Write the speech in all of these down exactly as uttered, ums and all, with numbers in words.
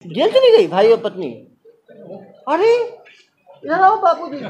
Jail चली गई भाई और पत्नी? अरे इधर आओ बापू जी।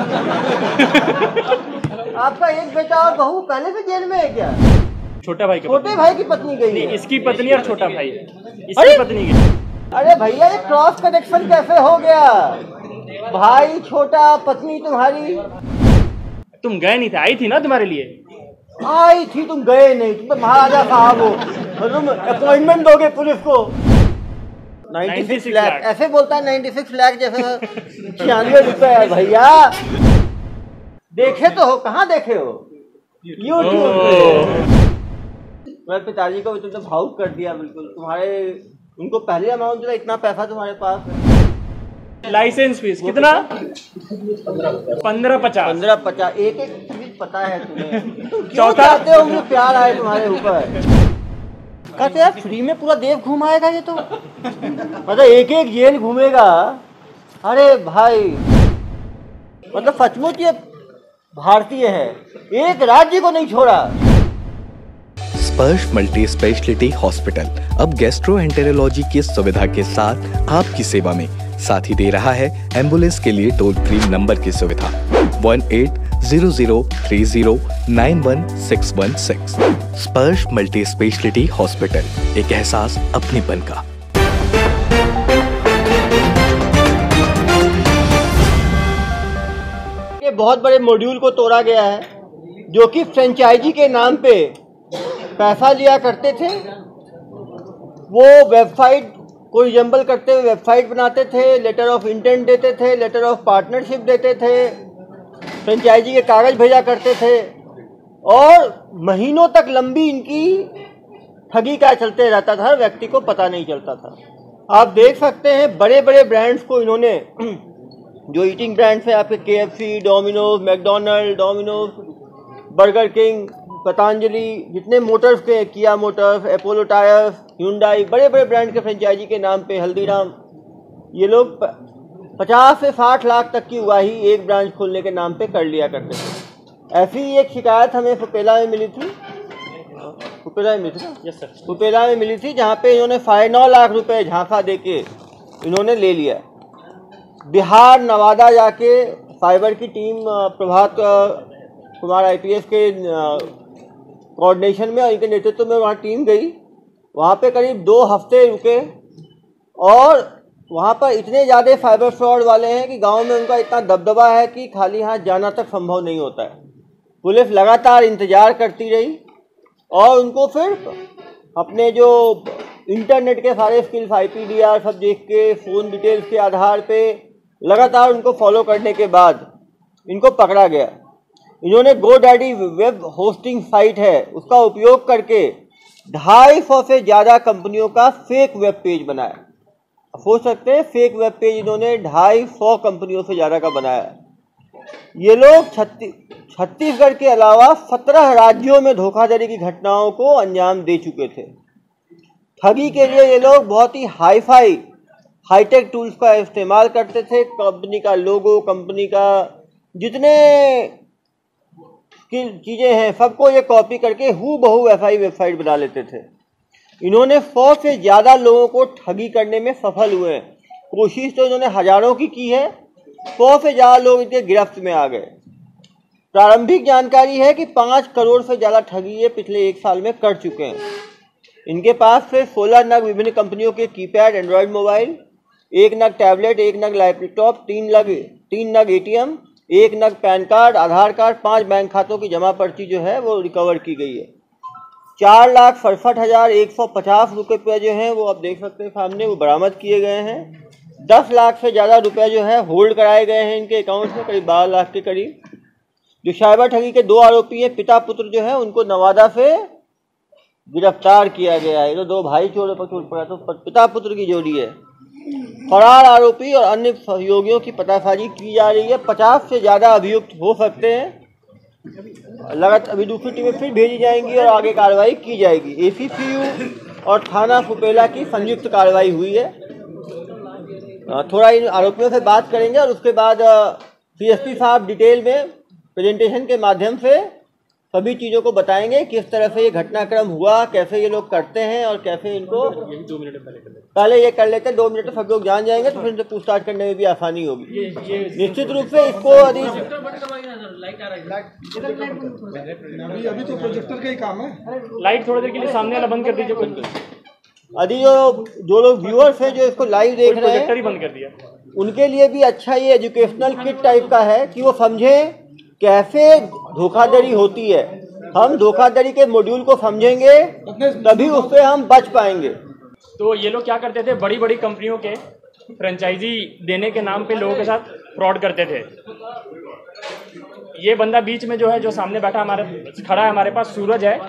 आपका एक बेटा और बहू पहले से जेल में है क्या? छोटा भाई छोटे भाई की पत्नी गई है? इसकी पत्नी और छोटा भाई इसकी पत्नी गई। अरे भैया ये क्रॉस कनेक्शन कैसे हो गया? भाई छोटा, पत्नी तुम्हारी। तुम गए नहीं थे, आई थी ना तुम्हारे लिए। आई थी, तुम गए नहीं। तुम तो महाराजा साहब हो, तुम अपॉइंटमेंट दोगे पुलिस को। छियानवे लाख ऐसे बोलता है, छियानवे लाख जैसे छियानवे रुपए है भैया। देखे तो हो, कहाँ देखे हो? यूट्यूब पे। मेरे पिताजी को भी तुमने भावुक कर दिया बिल्कुल। तुम्हारे उनको पहले अमाउंट जो इतना पैसा तुम्हारे पास है। लाइसेंस फीस कितना? पंद्रह पचास पंद्रह पचास एक एक चीज पता है तुम्हें। क्यों चाहते हो मुझे प्यार आए तुम्हारे ऊपर? कहते यार फ्री में पूरा देव घुमाएगा ये तो, मतलब एक एक जेल घूमेगा। अरे भाई मतलब सचमुच ये भारतीय है, एक राज्य को नहीं छोड़ा। स्पर्श मल्टी स्पेशलिटी हॉस्पिटल अब गैस्ट्रोएंटेरोलॉजी की सुविधा के साथ आपकी सेवा में, साथ ही दे रहा है एम्बुलेंस के लिए टोल फ्री नंबर की सुविधा one eight zero zero three zero nine one six one six. Sparsh multi speciality hospital, एक एहसास अपनेपन का। ये बहुत बड़े मॉड्यूल को तोड़ा गया है, जो कि फ्रेंचाइजी के नाम पे पैसा लिया करते थे। वो वेबसाइट को रिजेंबल करते हुए वेबसाइट बनाते थे, लेटर ऑफ इंटेंट देते थे, लेटर ऑफ पार्टनरशिप देते थे, फ्रेंचाइजी के कागज भेजा करते थे, और महीनों तक लंबी इनकी ठगी का चलते रहता था, व्यक्ति को पता नहीं चलता था। आप देख सकते हैं बड़े बड़े ब्रांड्स को इन्होंने, जो ईटिंग ब्रांड्स हैं आपके, के F C, Domino's, McDonald, Domino's, Burger king, Patanjali, जितने मोटर्स के, किया मोटर्स, अपोलो टायर्स, ह्यूंडई, बड़े बड़े ब्रांड के फ्रेंचाइजी के नाम पे, हल्दीराम, ये लोग पचास से साठ लाख तक की उगाही एक ब्रांच खोलने के नाम पे कर लिया करते थे। ऐसी एक शिकायत हमें फुपेला में मिली थी, फुपेला में मिली थी ना? यस सर, फुपेला में मिली थी, जहाँ पे इन्होंने साढ़े नौ लाख रुपए झांसा दे के इन्होंने ले लिया। बिहार, नवादा जाके साइबर की team, Prabhat Kumar I P S के कोऑर्डिनेशन में और इनके नेतृत्व में वहाँ टीम गई। वहाँ पे करीब दो हफ्ते रुके, और वहाँ पर इतने ज़्यादा साइबर फ्रॉड वाले हैं कि गांव में उनका इतना दबदबा है कि खाली हाथ जाना तक संभव नहीं होता है। पुलिस लगातार इंतज़ार करती रही, और उनको फिर अपने जो इंटरनेट के सारे skills, I P D R सब देख के, फ़ोन डिटेल्स के आधार पे लगातार उनको फॉलो करने के बाद इनको पकड़ा गया। इन्होंने गोडैडी वेब होस्टिंग साइट है, उसका उपयोग करके ढाई सौ से ज़्यादा कंपनियों का फेक वेब पेज बनाया। सोच सकते हैं, फेक वेब पेज इन्होंने ढाई सौ कंपनियों से ज़्यादा का बनाया। ये लोग छत्तीस छत्तीसगढ़ के अलावा सत्रह राज्यों में धोखाधड़ी की घटनाओं को अंजाम दे चुके थे। ठगी के लिए ये लोग बहुत ही हाई फाई हाईटेक टूल्स का इस्तेमाल करते थे। कंपनी का लोगो, कंपनी का जितने की चीज़ें हैं, सबको ये कॉपी करके हू बहू वैसा ही वेबसाइट बना लेते थे। इन्होंने सौ से ज़्यादा लोगों को ठगी करने में सफल हुए हैं। कोशिश तो इन्होंने हज़ारों की की है, सौ से ज़्यादा लोग इनके गिरफ्त में आ गए। प्रारंभिक जानकारी है कि पाँच करोड़ से ज़्यादा ठगी ये पिछले एक साल में कर चुके हैं। इनके पास से सोलह नग विभिन्न कंपनियों के कीपैड एंड्रॉयड मोबाइल, एक नग टैबलेट, एक नग लैपटॉप, तीन नग तीन नग ए टी एम, एक नग पैन कार्ड, आधार कार्ड, पाँच बैंक खातों की जमा पर्ची जो है वो रिकवर की गई है। चार लाख सड़सठ हज़ार एक सौ पचास रुपये जो हैं वो आप देख सकते हैं सामने, वो बरामद किए गए हैं। दस लाख से ज़्यादा रुपए जो है होल्ड कराए गए हैं इनके अकाउंट में, करीब बारह लाख के करीब। जो साइबर ठगी के दो आरोपी हैं, पिता पुत्र जो है, उनको नवादा से गिरफ्तार किया गया है। तो दो भाई चोरों पर चोट पड़ा, तो पिता पुत्र की जोड़ी है। फरार आरोपी और अन्य सहयोगियों की पतासाजी की जा रही है। पचास से ज़्यादा अभियुक्त हो सकते हैं। लगातार अभी दूसरी टीमें फिर भेजी जाएंगी और आगे कार्रवाई की जाएगी। ए सी पी यू और थाना फुपेला की संयुक्त कार्रवाई हुई है। थोड़ा इन आरोपियों से बात करेंगे और उसके बाद सी एस पी साहब डिटेल में प्रेजेंटेशन के माध्यम से सभी चीज़ों को बताएंगे, किस तरह से ये घटनाक्रम हुआ, कैसे ये लोग करते हैं और कैसे इनको दो मिनट पहले कर पहले ये कर लेते हैं। दो मिनट सब लोग जान जाएंगे तो फिर इनसे पूछताछ करने में भी आसानी होगी। निश्चित रूप से इसको यदि अभी तो प्रोजेक्टर का ही काम है। लाइट थोड़ी देर के लिए सामने वाला बंद कर दीजिए, कोई यदि जो जो लोग व्यूअर्स हैं जो इसको लाइव देख रहे प्रोजेक्टर ही हैं बंद कर दिया। उनके लिए भी अच्छा ये एजुकेशनल किट टाइप का है कि वो समझें कैसे धोखाधड़ी होती है। हम धोखाधड़ी के मॉड्यूल को समझेंगे तभी उससे हम बच पाएंगे। तो ये लोग क्या करते थे, बड़ी बड़ी कंपनियों के फ्रेंचाइजी देने के नाम पे लोगों के साथ फ्रॉड करते थे। ये बंदा बीच में जो है, जो सामने बैठा हमारे खड़ा है हमारे पास, सूरज है,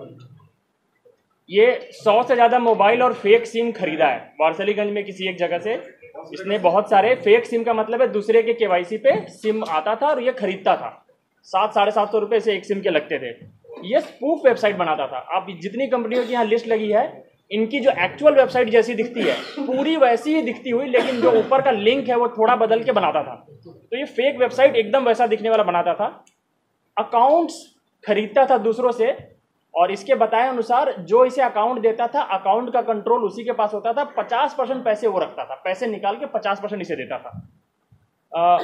ये सौ से ज़्यादा मोबाइल और फेक सिम खरीदा है वारसलीगंज में किसी एक जगह से। इसने बहुत सारे फेक सिम का मतलब है दूसरे के केवाईसी पे सिम आता था और ये खरीदता था। सात साढ़े सात सौ रुपये से एक सिम के लगते थे। ये स्पूफ वेबसाइट बनाता था। आप जितनी कंपनियों की यहाँ लिस्ट लगी है, इनकी जो एक्चुअल वेबसाइट जैसी दिखती है पूरी वैसी ही दिखती हुई, लेकिन जो ऊपर का लिंक है वो थोड़ा बदल के बनाता था। तो ये फेक वेबसाइट एकदम वैसा दिखने वाला बनाता था। अकाउंट्स खरीदता था दूसरों से और इसके बताए अनुसार जो इसे अकाउंट देता था, अकाउंट का कंट्रोल उसी के पास होता था। पचास परसेंट पैसे वो रखता था, पैसे निकाल के पचास परसेंट इसे देता था। आ,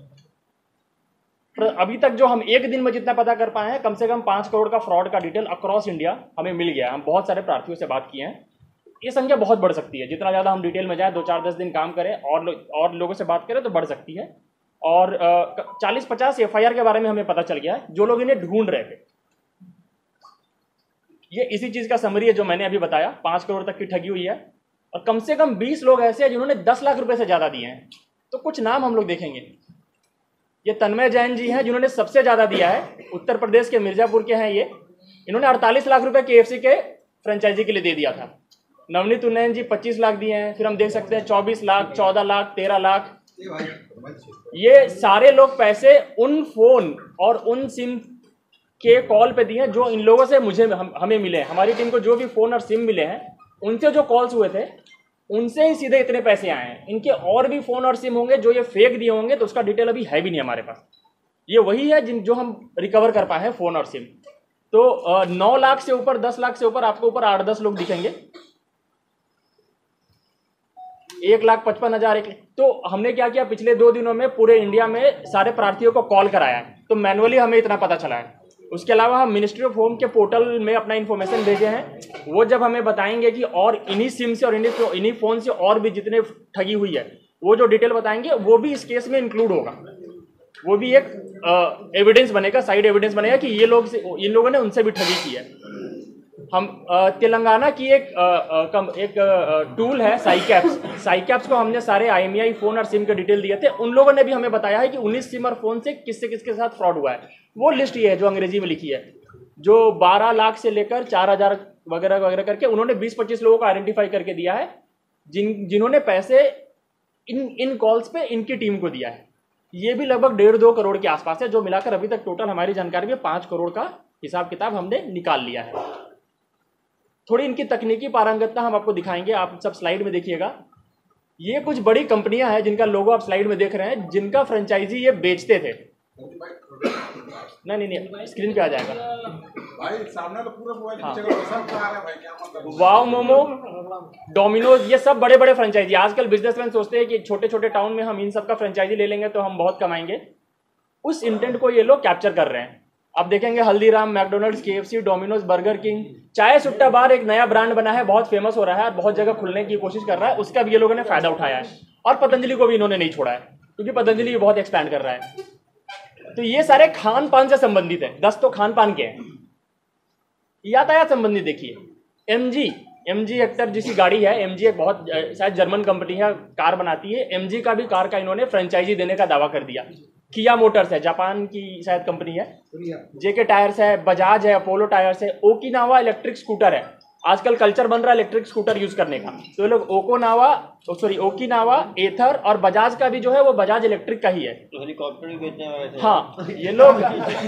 अभी तक जो हम एक दिन में जितना पता कर पाए हैं, कम से कम पाँच करोड़ का फ्रॉड का डिटेल अक्रॉस इंडिया हमें मिल गया। हम बहुत सारे प्रार्थियों से बात किए हैं। ये संख्या बहुत बढ़ सकती है। जितना ज़्यादा हम डिटेल में जाए, दो चार दस दिन काम करें और लो, और लोगों से बात करें तो बढ़ सकती है। और चालीस पचास एफ आई आर के बारे में हमें पता चल गया है जो लोग इन्हें ढूंढ रहे थे। ये इसी चीज़ का समरी है जो मैंने अभी बताया। पाँच करोड़ तक की ठगी हुई है और कम से कम बीस लोग ऐसे हैं जिन्होंने दस लाख रुपए से ज़्यादा दिए हैं। तो कुछ नाम हम लोग देखेंगे। ये तन्मय जैन जी हैं जिन्होंने सबसे ज़्यादा दिया है, उत्तर प्रदेश के मिर्जापुर के हैं ये। इन्होंने अड़तालीस लाख रुपए के एफ सी के फ्रेंचाइजी के लिए दे दिया था। नवनीत उन्नयन जी पच्चीस लाख दिए हैं। फिर हम देख सकते हैं चौबीस लाख, चौदह लाख, तेरह लाख। ये सारे लोग पैसे उन फोन और उन सिम के कॉल पे दिए हैं जो इन लोगों से मुझे हम, हमें मिले हैं। हमारी टीम को जो भी फोन और सिम मिले हैं, उनसे जो कॉल्स हुए थे उनसे ही सीधे इतने पैसे आए हैं। इनके और भी फोन और सिम होंगे जो ये फेक दिए होंगे, तो उसका डिटेल अभी है भी नहीं हमारे पास। ये वही है जिन जो हम रिकवर कर पाए हैं, फोन और सिम। तो नौ लाख से ऊपर, दस लाख से ऊपर आपको ऊपर आठ दस लोग दिखेंगे। एक लाख पचपन हजार एक। तो हमने क्या किया, पिछले दो दिनों में पूरे इंडिया में सारे प्रार्थियों को कॉल कराया है। तो मैनुअली हमें इतना पता चला है। उसके अलावा हम मिनिस्ट्री ऑफ होम के पोर्टल में अपना इन्फॉर्मेशन भेजे हैं। वो जब हमें बताएंगे कि और इन्हीं सिम से और इन्हीं इन्हीं फ़ोन से और भी जितने ठगी हुई है, वो जो डिटेल बताएंगे वो भी इस केस में इंक्लूड होगा। वो भी एक एविडेंस बनेगा, साइड एविडेंस बनेगा कि ये लोग इन लोगों ने उनसे भी ठगी की है। हम आ, तेलंगाना की एक आ, आ, कम, एक आ, टूल है साइकैप्स। साइकैप्स को हमने सारे I M E I phone और सिम के डिटेल दिए थे। उन लोगों ने भी हमें बताया है कि उन्नीस सिम और फोन से किससे किसके साथ फ्रॉड हुआ है। वो लिस्ट ये है जो अंग्रेजी में लिखी है, जो बारह लाख से लेकर चार हजार वगैरह वगैरह करके उन्होंने बीस पच्चीस लोगों को आइडेंटिफाई करके दिया है, जिन जिन्होंने पैसे इन इन कॉल्स पे इनकी टीम को दिया है। ये भी लगभग डेढ़ दो करोड़ के आसपास है, जो मिलाकर अभी तक टोटल हमारी जानकारी में पाँच करोड़ का हिसाब किताब हमने निकाल लिया है। थोड़ी इनकी तकनीकी पारंगतता हम आपको दिखाएंगे, आप सब स्लाइड में देखिएगा। ये कुछ बड़ी कंपनियां हैं जिनका लोगो आप स्लाइड में देख रहे हैं, जिनका फ्रेंचाइजी ये बेचते थे। नहीं नहीं नहीं स्क्रीन पे आ जाएगा भाई, सामने तो पूरा मोबाइल पीछे का सब खा रहा है भाई, क्या मतलब। वाव मोमो, डोमिनोज, ये सब बड़े बड़े फ्रेंचाइजी। आजकल बिजनेसमैन सोचते हैं कि छोटे छोटे टाउन में हम इन सब का फ्रेंचाइजी ले लेंगे तो हम बहुत कमाएंगे। उस इंटेंट को ये लोग कैप्चर कर रहे हैं। आप देखेंगे Haldiram, McDonald's, K F C, Domino's, Burger King, Chai Sutta बार एक नया ब्रांड बना है, बहुत फेमस हो रहा है और बहुत जगह खुलने की कोशिश कर रहा है। उसका भी ये लोगों ने फायदा उठाया है। और पतंजलि को भी इन्होंने नहीं छोड़ा है, क्योंकि पतंजलि बहुत एक्सपैंड कर रहा है। तो ये सारे खान पान से संबंधित है। दस तो खान पान के हैं। यातायात संबंधित देखिए, एमजी एमजी हेक्टर जिसकी गाड़ी है, एमजी एक बहुत शायद जर्मन कंपनी है, कार बनाती है। एमजी का भी कार का इन्होंने फ्रेंचाइजी देने का दावा कर दिया। किया मोटर्स है, जापान की शायद कंपनी है। जेके टायर्स है, बजाज है, अपोलो टायर्स है। ओकिनावा इलेक्ट्रिक स्कूटर है, आजकल कल्चर बन रहा है इलेक्ट्रिक स्कूटर यूज करने का। तो ये लोग ओकोनावा सॉरी ओकिनावा, एथर और बजाज का भी जो है वो बजाज इलेक्ट्रिक का ही है। तो हेलीकॉप्टर भी बेचने वाले थे। हाँ, ये लोग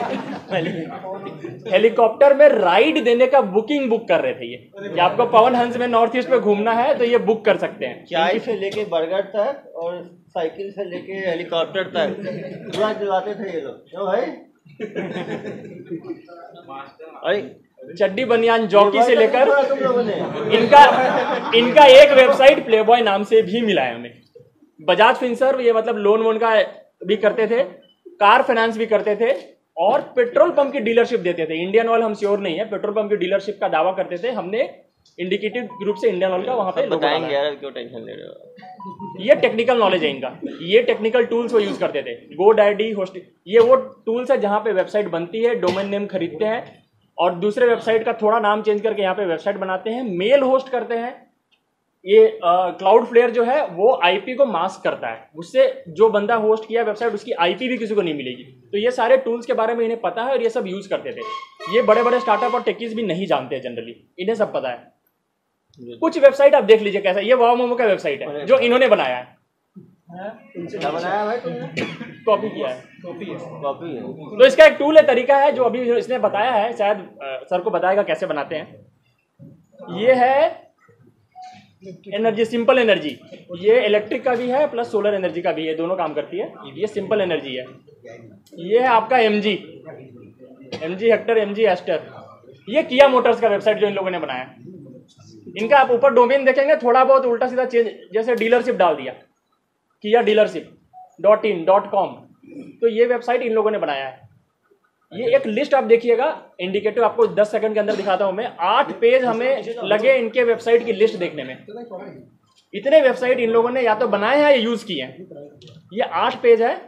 हेलीकॉप्टर में राइड देने का बुकिंग बुक कर रहे थे। ये कि आपको पवन हंस में नॉर्थ ईस्ट में घूमना है तो ये बुक कर सकते हैं। चाय से लेके बर्गर तक और साइकिल से लेके हेलीकॉप्टर तक पूरा चलाते थे ये लोग, क्यों भाई? अरे चड्डी बनियान जॉकी से लेकर तुम लोगों ने इनका इनका एक वेबसाइट प्लेबॉय नाम से भी मिला है हमें। बजाज फिनसर्व ये मतलब लोन वोन का भी करते थे, कार फाइनेंस भी करते थे और पेट्रोल पंप की डीलरशिप देते थे। इंडियन ऑयल हम श्योर नहीं है, पेट्रोल पंप की डीलरशिप का दावा करते थे। हमने इंडिकेटिव ग्रुप से इंडियन ऑयल का वहां पे लोगो बताएंगे डाला है। यार, क्यों टेंशन ले रहे हो? ये टेक्निकल नॉलेज है इनका, ये टेक्निकल टूल्स वो यूज करते थे। गो डैडी होस्ट, ये वो टूल्स है जहां पे वेबसाइट बनती है, डोमेन नेम खरीदते हैं और दूसरे वेबसाइट का थोड़ा नाम चेंज करके यहाँ पे वेबसाइट बनाते हैं, मेल होस्ट करते हैं। ये क्लाउड फ्लेयर जो है वो आईपी को मास्क करता है, उससे जो बंदा होस्ट किया वेबसाइट उसकी आईपी भी किसी को नहीं मिलेगी। तो ये सारे टूल्स के बारे में इन्हें पता है और ये सब यूज करते थे। ये बड़े बड़े स्टार्टअप और टेकीज भी नहीं जानते जनरली, इन्हें सब पता है। कुछ वेबसाइट आप देख लीजिए कैसा, ये वाव मोमो का वेबसाइट है जो इन्होंने बनाया है। क्या बनाया भाई तुमने? कॉपी किया है। कॉपी है। तो इसका एक टूल है, तरीका है जो अभी इसने बताया है, शायद अ, सर को बताएगा कैसे बनाते हैं। ये है एनर्जी, सिंपल एनर्जी। ये इलेक्ट्रिक का भी है प्लस सोलर एनर्जी का भी है, दोनों काम करती है। ये सिंपल एनर्जी है। ये है आपका MG, MG Hector, MG Astor. ये किया मोटर्स का वेबसाइट जो इन लोगों ने बनाया। इनका आप ऊपर डोमेन देखेंगे थोड़ा बहुत उल्टा सीधा चेंज, जैसे डीलरशिप डाल दिया, Kia dealership dot in dot com. तो ये वेबसाइट इन लोगों ने बनाया है। ये एक लिस्ट आप देखिएगा, इंडिकेटिव आपको दस सेकंड के अंदर दिखाता हूं मैं। आठ पेज हमें लगे इनके वेबसाइट की लिस्ट देखने में। इतने वेबसाइट इन लोगों ने या तो बनाए हैं या यूज किए हैं। ये आठ पेज है।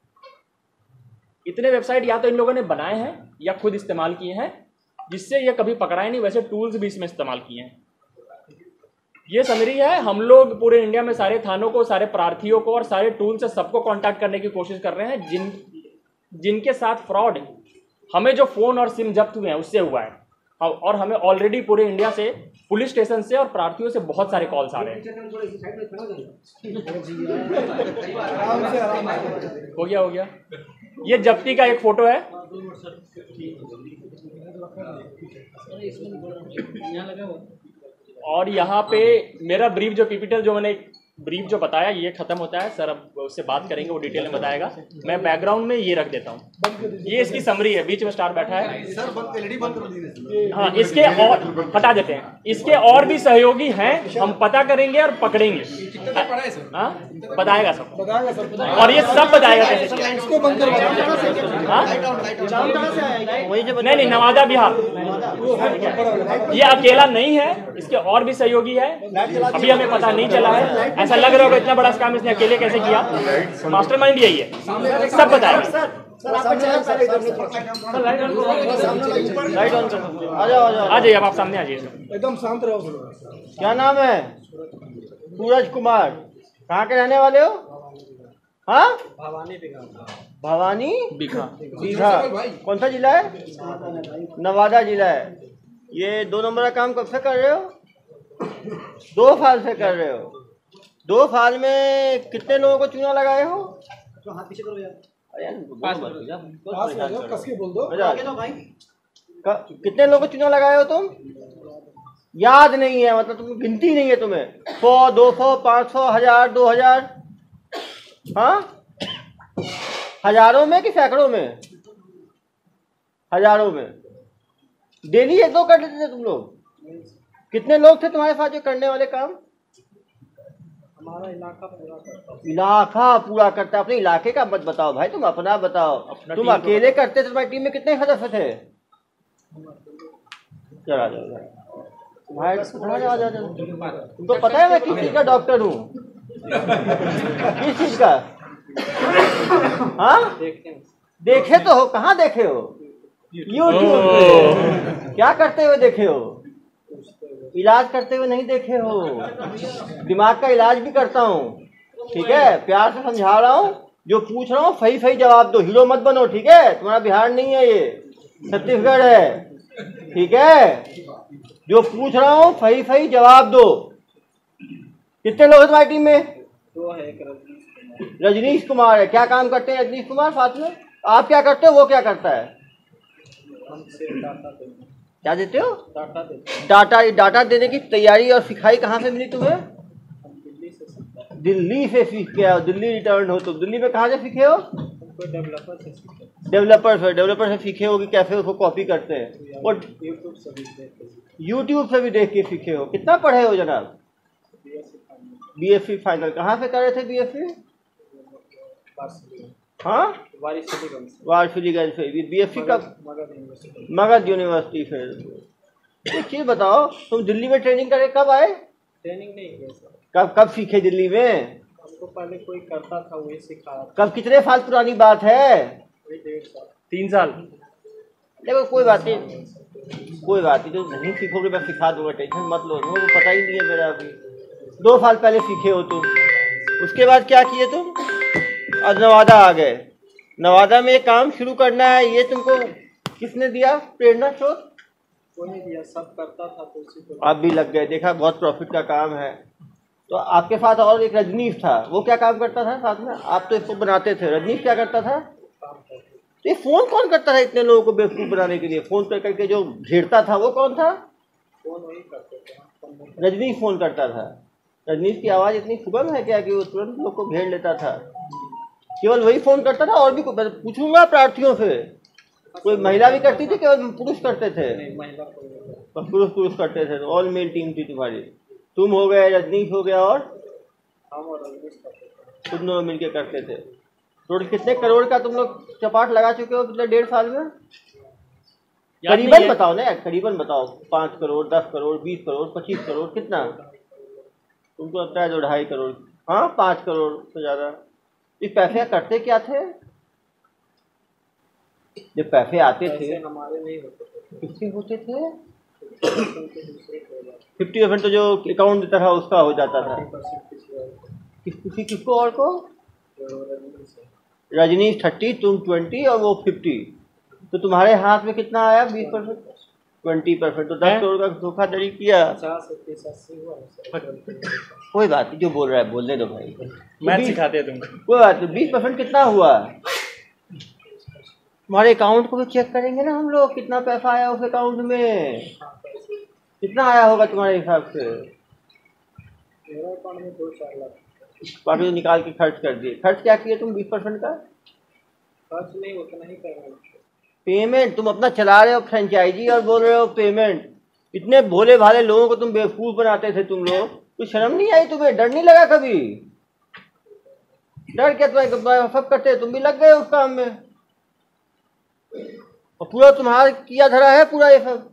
इतने वेबसाइट या तो इन लोगों ने बनाए हैं या खुद इस्तेमाल किए हैं, जिससे ये कभी पकड़ाए नहीं। वैसे टूल्स भी इसमें इस्तेमाल किए हैं। ये समरी है। हम लोग पूरे इंडिया में सारे थानों को, सारे प्रार्थियों को और सारे टूल से सबको कांटेक्ट करने की कोशिश कर रहे हैं जिन जिनके साथ फ्रॉड हमें जो फोन और सिम जब्त हुए हैं उससे हुआ है। और हमें ऑलरेडी पूरे इंडिया से, पुलिस स्टेशन से और प्रार्थियों से बहुत सारे कॉल्स आ रहे हैं। हो गया हो गया। ये जब्ती का एक फोटो है। और यहाँ पे मेरा ब्रीफ जो पीपीटी जो मैंने ब्रीफ जो बताया ये खत्म होता है। सर अब उससे बात करेंगे, वो डिटेल में बताएगा। मैं बैकग्राउंड में ये रख देता हूँ। ये इसकी समरी है, बीच में स्टार बैठा है। सर बंद एलईडी बंद कर दीजिए। हाँ, इसके और हटा देते हैं। इसके और भी सहयोगी हैं, हम पता करेंगे और पकड़ेंगे। हाँ, बताएगा सब, और ये सब बताएगा कैसे। हाँ? नहीं नहीं, नवादा बिहार। ये अकेला नहीं है, इसके और भी सहयोगी है। अभी हमें पता नहीं चला है। ऐसा लग रहा होगा इतना बड़ा काम इसने अकेले कैसे किया। मास्टरमाइंड यही है, सब बताएगा। आ जाइए, अब आप सामने आ जाइए। एकदम शांत रहो। क्या नाम है? सूरज कुमार। कहाँ के रहने वाले हो? हाँ, भवानी बिखा बीघा। कौन सा जिला है? नवादा जिला है। ये दो नंबर का काम कब से कर रहे हो? दो साल से कर रहे हो। दो साल में कितने लोगों को चूना लगाए हो? हाथ पीछे करो यार। कितने लोगों को चूना लगाए हो तुम? याद नहीं है, मतलब तुम गिनती नहीं है तुम्हें? सौ, दो सौ, पाँच सौ, हजार, दो हजार? हाँ, हजारों में कि सैकड़ों में? हजारों में। डेली एक दो कर लेते थे तुम लोग? कितने लोग थे तुम्हारे साथ जो करने वाले काम? हमारा इलाका पूरा करता है। इलाका पूरा करता है। अपने इलाके का मत बताओ भाई, तुम अपना बताओ। तुम अकेले करते थे, तुम्हारी टीम में कितने सदस्य थे? चला जाओ भाई, आ जाओ। तुमको पता है मैं किस चीज का डॉक्टर हूँ? किस चीज का? हाँ, देखे तो हो। कहाँ देखे हो? यूट्यूब पे। क्या करते हुए देखे हो? इलाज करते हुए नहीं देखे हो। दिमाग का इलाज भी करता हूँ, ठीक है? प्यार से समझा रहा हूँ, जो पूछ रहा हूँ सही सही जवाब दो। हीरो मत बनो, ठीक है? तुम्हारा बिहार नहीं है, ये छत्तीसगढ़ है, ठीक है? जो पूछ रहा हूँ सही सही जवाब दो। कितने लोग हैं तुम्हारी टीम में? दो है, एक रजनीश कुमार है। क्या काम करते हैं रजनीश कुमार साथ में? आप क्या करते हो, वो क्या करता है? हमसे डाटा देते क्या देते हो? डाटा देते डाटा। डाटा देने की तैयारी और सिखाई कहाँ से मिली तुम्हें? हम दिल्ली से सीखते हैं। दिल्ली से सीख के आओ। दिल्ली रिटर्न हो तुम। दिल्ली में कहाँ से सीखे हो? कोई डेवलपर से सीखते हैं। डेवलपर से डेवलपर से सीखे हो कि कैसे उसको कॉपी करते हैं, और यूट्यूब से भी देख के यूट्यूब से भी देख के सीखे हो। कितना पढ़े हो जनाब? BSc final. कहाँ से कर रहे थे बीएससी? हाँ, वारसिलीगंज से। बीएससी का मगध यूनिवर्सिटी से। एक चीज़ बताओ, तुम दिल्ली में ट्रेनिंग करे कब आए? ट्रेनिंग नहीं किया सर। कब कब सीखे दिल्ली में? हमको पहले कोई करता था, वही सिखाया। कब, कितने साल पुरानी बात है? वही डेढ़ साल तीन साल। देखो कोई बात नहीं, कोई बात नहीं, तो नहीं सीखोगे मैं सिखा दूंगा, टेंशन मत लो। मुझे पता ही नहीं है मेरा। अभी दो साल पहले सीखे हो तुम, उसके बाद क्या किए तुम? आज नवादा आ गए। नवादा में एक काम शुरू करना है, ये तुमको किसने दिया प्रेरणा स्रोत? कोई नहीं दिया, सब करता था तो उसी को आप भी लग गए। देखा, बहुत प्रॉफिट का काम है। तो आपके साथ और एक रजनीश था, वो क्या काम करता था साथ में? आप तो इसको बनाते थे, रजनीश क्या करता था? काम करते थे। ये फोन कौन करता था इतने लोगों को बेवकूफ़ बनाने के लिए? फोन कर करके जो घेरता था वो कौन था? फोन वही करते थे, हम फोन नहीं रजनीश फोन करता था। रजनीश की आवाज़ इतनी सुगम है क्या कि वो तुरंत लोग को घेर लेता था? केवल वही फोन करता था? और भी कोई? पूछूंगा प्रार्थियों से, कोई महिला भी करती थी, केवल पुरुष करते थे? नहीं, महिला कोई नहीं करता। बस पुरुष पुरुष करते थे। ऑल मेल टीम थी तुम्हारी। तुम हो गए, रजनीश हो गया, और हम और रजनीश करते थे। तुम दोनों मिलके करते थे। टोटल कितने करोड़ का तुम लोग चपाट लगा चुके हो पिछले डेढ़ साल में? करीबन बताओ ना यार, करीबन बताओ। पाँच करोड़, दस करोड़, बीस करोड़, पच्चीस करोड़, कितना तुमको लगता है? जो ढाई करोड़, हाँ पाँच करोड़ से ज़्यादा। इस पैसे करते क्या थे? जब पैसे आते थे, पैसे हमारे नहीं होते थे, किसके होते थे? उनके दूसरे को हो जाता फिफ्टी परसेंट तो जो अकाउंट देता था उसका हो जाता था। था। परसेंट किसी और को, किस किसी किसको और को? जो रजनीश है। रजनीश थर्टी, तुम ट्वेंटी और वो फिफ्टी। तो तुम्हारे हाथ में कितना आया? बीस परसेंट, ट्वेंटी परसेंट। तो दस करोड़ का धोखाधड़ी किया। पचास से तीस अस्सी हुआ है सर। कोई बात नहीं, जो बोल रहा है बोलने दो भाई। मैथ बीस- सिखाते हैं तुमको। कोई बात नहीं, बीस परसेंट कितना हुआ? तुम्हारे अकाउंट को भी चेक करेंगे ना हम लोग, कितना पैसा आया उस अकाउंट में? कितना आया होगा तुम्हारे हिसाब से? मेरा अकाउंट में दो चार लाख। बाकी तो निकाल के खर्च कर दिए। खर्च क्या किए तुम बीस परसेंट का? खर्च नहीं, उतना ही पेमेंट। पेमेंट तुम अपना चला रहे हो फ्रेंचाइजी और बोल रहे हो पेमेंट। इतने भोले भाले लोगों को तुम बेवकूफ़ बनाते थे तुम लोग। कुछ शर्म नहीं आई तुम्हें? डर नहीं लगा कभी? डर क्या? तुम्हें सब करते, तुम भी लग गए उस काम में, और पूरा तुम्हारा किया धरा है पूरा ये सब।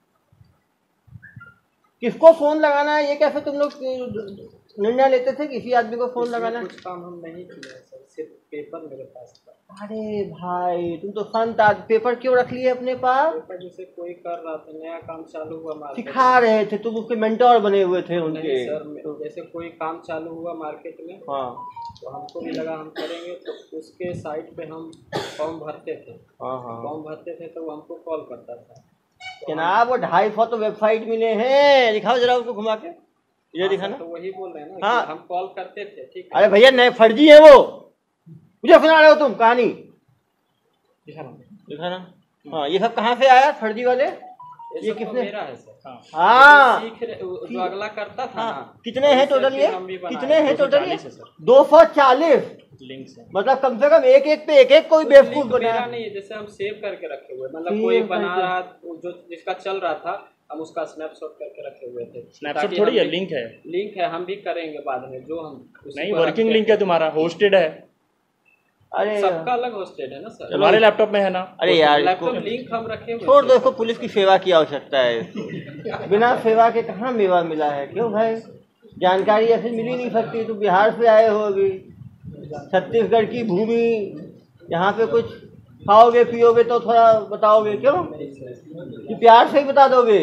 किसको फोन लगाना है ये कैसे तुम लोग निर्णय लेते थे? किसी आदमी को फोन लगाना? कुछ काम हम नहीं किया सर, सिर्फ पेपर मेरे पास था। अरे भाई, तुम तो संत आदमी। पेपर क्यों रख लिए अपने पास? पेपर जैसे कोई कर रहा था, नया काम चालू हुआ मार्केट में। सिखा रहे थे तुम, उसके मेंटोर बने हुए थे उनके। नहीं सर, जैसे कोई काम चालू हुआ मार्केट में, हाँ तो हमको भी लगा हम करेंगे, तो उसके साइट पे हम फॉर्म भरते थे। हाँ हाँ। फॉर्म भरते थे तो वो हमको कॉल करता था। जनाब वो ढाई सौ तो वेबसाइट मिले हैं, दिखाओ जरा उसको घुमा के, ये हाँ दिखाना। सर, तो वही बोल रहे हैं ना हाँ। कि हम कॉल करते थे, ठीक है। अरे भैया नए फर्जी है वो, मुझे सुना रहे हो तुम कहानी? दिखाना। हाँ, ये सब कहाँ से आया फर्जी वाले? ये ये सब तो किसने? मेरा है सर। हाँ, सीख रहे- जो अगला करता था हाँ। ना, कितने हैं तो उससे टोटल? ये फिर हम भी बनाए। कितने हैं टोटल? ये चालीस है सर। दो सौ चालीस। लिंक से मतलब कम से कम एक एक पे एक एक कोई बेवकूफ लिंक बनाया। मेरा नहीं है, जैसे हम सेव करके रखे हुए, मतलब सेव कोई बना करके। रहा, जो जिसका चल रहा था, हम उसका स्नैपशॉट करके रखे हुए थे। स्नैपशॉट ताकि थोड़ी हम है, भी- लिंक है। लिंक है, हम भी करेंगे बाद में, जो हम उसी नहीं, को वर्किंग रखते लिंक है तुम्हारा, होस्टेड है। अरे सबका अलग होस्टेड है ना सर। तुम्हारे लैपटॉप में है ना? अरे यार, लैपटॉप इसको लिंक हम रखे हुए छोड़ हैं। दो, इसको पुलिस की सेवा की आवश्यकता है। बिना सेवा के कहाँ मेवा मिला है? क्यों भाई? जानकारी ऐसे मिल ही नहीं सकती। तुम बिहार से आए हो, अभी छत्तीसगढ़ की भूमि, यहाँ पे कुछ खाओगे पियोगे तो थोड़ा बताओगे क्यों? कि प्यार से ही बता दोगे?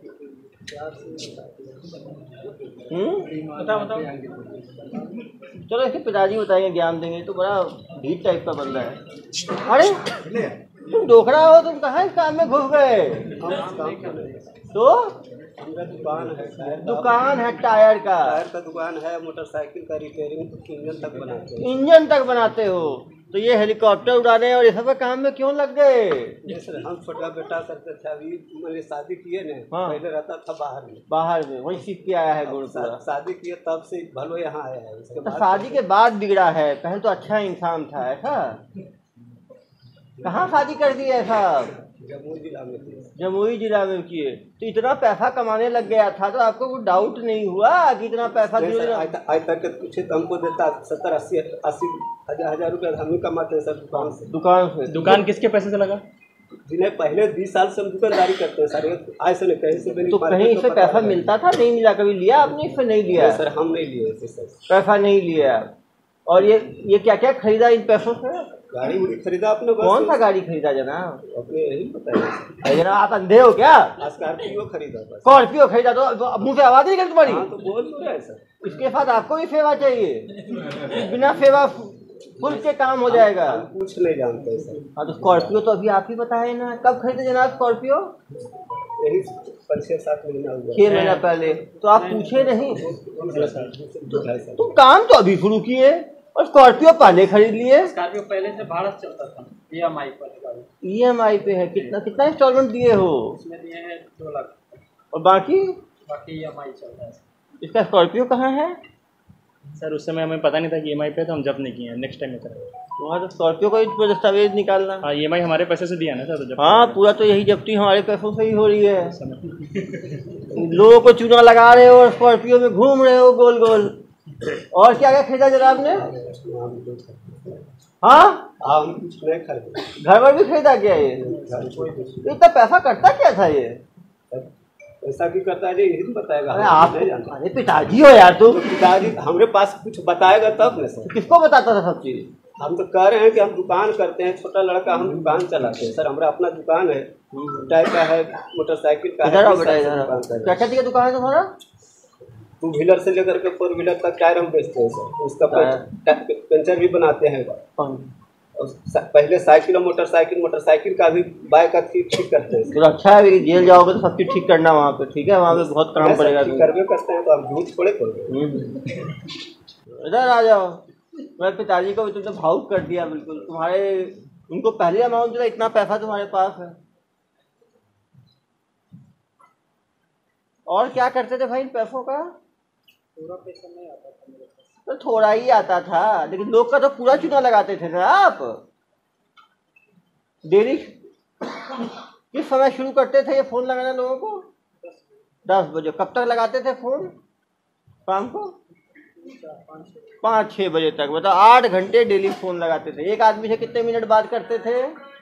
हम्म बताओ बताओ। चलो इसके पिताजी बताएंगे, ज्ञान देंगे। तो बड़ा ढीठ टाइप का बंदा है। अरे तुम डोखरा हो, तुम कहाँ इस काम में घुस गए? तो मेरा दुकान है टायर का। दुकान है टायर का, टायर का दुकान है, मोटरसाइकिल का रिपेयरिंग, इंजन तक बनाते हैं। इंजन तक बनाते हो। तो ये हेलीकॉप्टर उड़ाने और ये सब काम में क्यों लग गए? जैसे हम छोटा बेटा करते थे, अभी मैंने शादी किए ना, हाँ। पहले रहता था बाहर में। बाहर में वही सीख के आया है गुड़ पूरा। शा- शादी किए तब से भलो यहाँ आया है। उसके तो बाद शादी के बाद बिगड़ा है, पहले तो अच्छा इंसान था ऐसा? कहाँ शादी कर दी है साहब? जमुई जिला में थी। जमुई जिला में किए। तो इतना पैसा कमाने लग गया था तो आपको कोई डाउट नहीं हुआ कि इतना पैसा नहीं धीरे सर, धीरे? आज तक आज तक के पूछे तो हमको देता सत्तर अस्सी अस्सी हजार हजार रुपये हम ही कमाते हैं सर दुकान से। दुकान से? दुकान किसके पैसे से लगा? जिन्हें पहले बीस साल से हम दुकानदारी करते हैं सर, आज से नहीं कहीं से भी नहीं। तो कहीं से पैसा मिलता था? नहीं मिला? कभी लिया आपने इससे? नहीं लिया सर, हम नहीं लिए थे सर, पैसा नहीं लिया। और ये ये क्या क्या खरीदा इन पैसों से? गाड़ी उड़ी खरीदा आपने? कौन सा गाड़ी खरीदा जनाब? अपने यही बताया। अरे जनाब आप अंधे हो क्या? स्कॉर्पियो खरीदा बस। स्कॉर्पियो खरीदा तो मुंह से आवाज नहीं निकल तुम्हारी? हाँ तो बोल तो रहा है सर। इसके साथ आपको भी सेवा चाहिए, बिना सेवा फुल के काम हो जाएगा। हम कुछ नहीं जानते सर। हाँ तो स्कॉर्पियो तो अभी आप ही बताए ना, कब खरीदे जनाब स्कॉर्पियो? यही पाँच छः सात महीना हुआ। छह महीना पहले? तो आप पूछे नहीं? सर तो काम तो अभी शुरू किए और स्कॉर्पियो पहले खरीद लिए। स्कॉर्पियो पहले से भाड़ा चलता था, ई एम आई पर गाड़ी। ई एम आई पे है? कितना कितना इंस्टॉलमेंट दिए हो? उसमें दिए हैं दो लाख, और बाकी बाकी ई एम आई चल रहा है। इसका स्कॉर्पियो कहाँ है? सर उस समय हमें पता नहीं था कि ई एम आई पे, तो हम जब्त नहीं किए हैं, नेक्स्ट टाइम में करेंगे। वहाँ तो स्कॉर्पियो का ही दस्तावेज निकालना। हाँ, ई एम आई हमारे पैसे से दिया ना सर, तो जब हाँ पूरा तो यही जब्ती हमारे पैसों से ही हो रही है। लोगों को चूना लगा रहे हो और स्कॉर्पियो में घूम रहे हो गोल गोल। और क्या क्या खरीदा जनाब ने? हाँ हम कुछ नहीं खरीदे। घर पर भी खरीदा क्या ये? इतना पैसा करता क्या था ये? ऐसा भी करता है यही बताएगा। अरे आप, अरे पिताजी हो यार तुम। पिताजी हमारे पास कुछ बताएगा तब न सर। किसको बताता था सब चीज? हम तो कह रहे हैं कि हम दुकान करते हैं, छोटा लड़का हम दुकान चलाते हैं सर। हमारा अपना दुकान है, टायर का है, मोटरसाइकिल का इधर आओ है। बेटा, इधर आओ। क्या क्या दिया दुकान है तुम्हारा? टू व्हीलर से लेकर के फोर व्हीलर तक टायर हम बेचते हैं सर। उसका पंचर भी बनाते हैं। और पहले साइकिल और मोटरसाइकिल मोटरसाइकिल का भी बाइक का ठीक करते हैं। तो अच्छा है, जेल जाओगे तो सब चीज ठीक करना वहाँ पे, ठीक है? वहाँ पे बहुत काम पड़ेगा। करवे करते हैं तो आप झूठ थोड़े करोगे। इधर आ जाओ। मैं पिताजी को भी तुमने भावुक कर दिया बिल्कुल। तुम्हारे उनको पहले अमाउंट दिया, इतना पैसा तुम्हारे पास है। और क्या करते थे भाई इन पैसों का? पूरा पैसा नहीं आता था मेरे पास, तो थोड़ा ही आता था, लेकिन लोग का तो पूरा चूना लगाते थे ना आप। डेली किस समय शुरू करते थे ये फोन लगाना लोगों को? दस बजे। कब तक लगाते थे फोन? शाम को पाँच छः बजे तक। मतलब आठ घंटे डेली फोन लगाते थे। एक आदमी से कितने मिनट बात करते थे?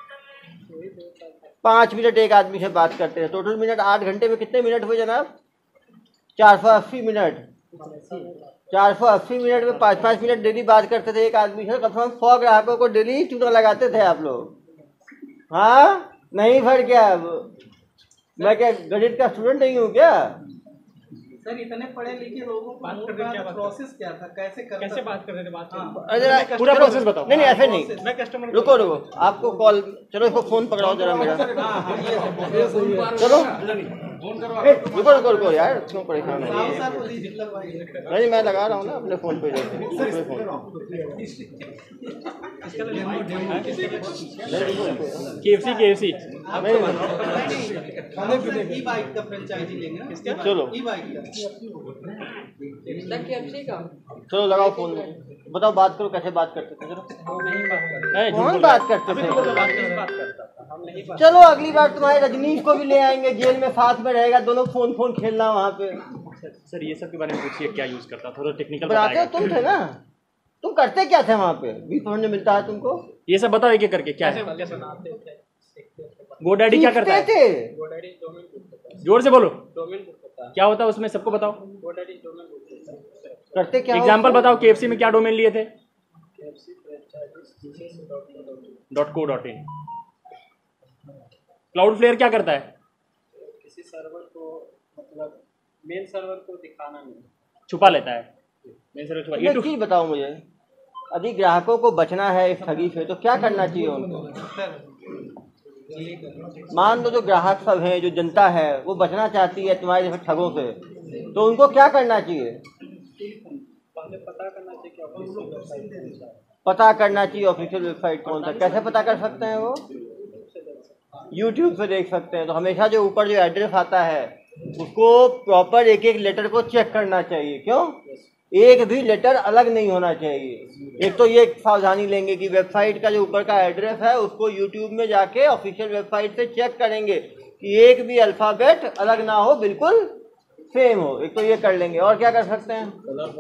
पाँच मिनट एक आदमी से बात करते थे। टोटल मिनट आठ घंटे में कितने मिनट हुए जनाब? चार सौ अस्सी मिनट। चार सौ अस्सी मिनट में पाँच पाँच मिनट डेली बात करते थे एक आदमी से। कम से कम सौ ग्राहकों को डेली चूना लगाते थे आप लोग। हाँ नहीं भर क्या? मैं क्या गणित का स्टूडेंट नहीं हूँ क्या? सर इतने पढ़े लिखे लोगों को बात करने का प्रोसेस क्या था? कैसे करता कैसे बात कर रहे थे? बात हाँ। अरे पूरा प्रोसेस बताओ। नहीं नहीं ऐसे नहीं, मैं कस्टमर रुको रुको, आपको कॉल, चलो इसको फोन पकड़ाओ जरा मेरा। चलो रुको रुको रुको यार, क्यों परेशान हो? नहीं मैं लगा रहा हूँ ना अपने फोन पे। केएफसी केएफसी ई बाइक का फ्रेंचाइजी लेंगे। चलो ई बाइक का चलो लगाओ फोन। बताओ बात करो, कैसे बात करते थे? चलो नहीं, झूठ कौन बोल बात करते थे? बात करता था, हम नहीं बात। चलो अगली बार तुम्हारे रजनीश को भी ले आएंगे, जेल में साथ में रहेगा, दोनों फोन फोन खेलना वहाँ पे। सर ये सब के बारे में पूछिए, क्या यूज करता, थोड़ा टेक्निकल बनाते बताएगा। तुम थे ना? तुम करते क्या थे वहाँ पे? बीस परसेंट मिलता है तुमको? ये सब बताओ एक एक करके, क्या है कैसे बनाते थे, सीखते थे। गोडैडी क्या करता है? सीखते थे? गोडैडी डोमेन बुक होता है। जोर से बोलो, डोमेन बुक होता है। क्या होता है उसमें, सबको बताओ। गोडैडी डोमेन बुक होता है। करते क्या? एग्जाम्पल बताओ, केएफसी में क्या डोमेन लिए थे? KFC franchises dot co dot in. Cloudflare क्या करता है? किसी सर्वर को, मतलब मेन सर्वर को दिखाना नहीं, छुपा लेता है। मेन सर्वर छुपा। एक चीज बताओ मुझे, यदि ग्राहकों को बचना है इस ठगी से तो क्या करना चाहिए उनको? मान लो जो ग्राहक सब हैं, जो जनता है, वो बचना चाहती है तुम्हारे जैसे ठगों से, तो उनको क्या करना चाहिए? पहले पता करना चाहिए कि ऑफिशियल वेबसाइट, पता करना चाहिए ऑफिशियल वेबसाइट कौन सा। कैसे पता कर सकते हैं वो? यूट्यूब से देख सकते हैं। तो हमेशा जो ऊपर जो एड्रेस आता है उसको प्रॉपर एक एक लेटर को चेक करना चाहिए। क्यों? एक भी लेटर अलग नहीं होना चाहिए। एक तो ये सावधानी लेंगे कि वेबसाइट का जो ऊपर का एड्रेस है उसको यूट्यूब में जाके ऑफिशियल वेबसाइट से चेक करेंगे कि एक भी अल्फ़ाबेट अलग ना हो, बिल्कुल सेम हो। एक तो ये कर लेंगे। और क्या कर सकते हैं?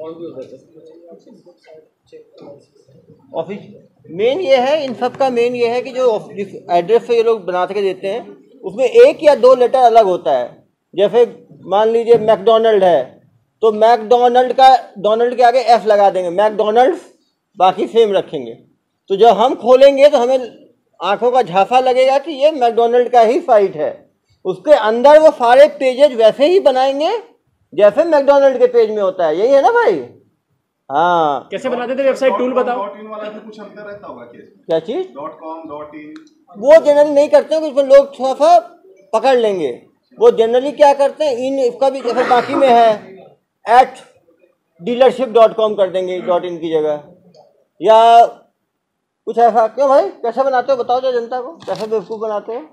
ऑफिस मेन ये है, इन सब का मेन ये है कि जो जिस एड्रेस से ये लोग बना के देते हैं उसमें एक या दो लेटर अलग होता है। जैसे मान लीजिए मैकडोनल्ड है तो मैकडोनल्ड का डोनल्ड के आगे एफ लगा देंगे, मैकडोनल्ड्स, बाकी सेम रखेंगे। तो जब हम खोलेंगे तो हमें आंखों का झांसा लगेगा कि ये मैकडोनल्ड का ही साइट है। उसके अंदर वो सारे पेजेज वैसे ही बनाएंगे जैसे मैकडोनल्ड के पेज में होता है। यही है ना भाई? हाँ। कैसे बनाते थे वेबसाइट? टूल बताओ। डॉट इन वाला में कुछ अंतर रहता होगा क्या? क्या चीज? डॉट कॉम डॉट इन वो जनरली नहीं करते हैं, उसमें लोग थोड़ा सा पकड़ लेंगे। वो जनरली क्या करते हैं, इन इसका भी जैसे बाकी में है एट डीलरशिप डॉट कॉम कर देंगे डॉट इन की जगह, या कुछ ऐसा। क्यों भाई, कैसे बनाते हो बताओ तो जनता को, कैसे बेवकूफ़ बनाते हो?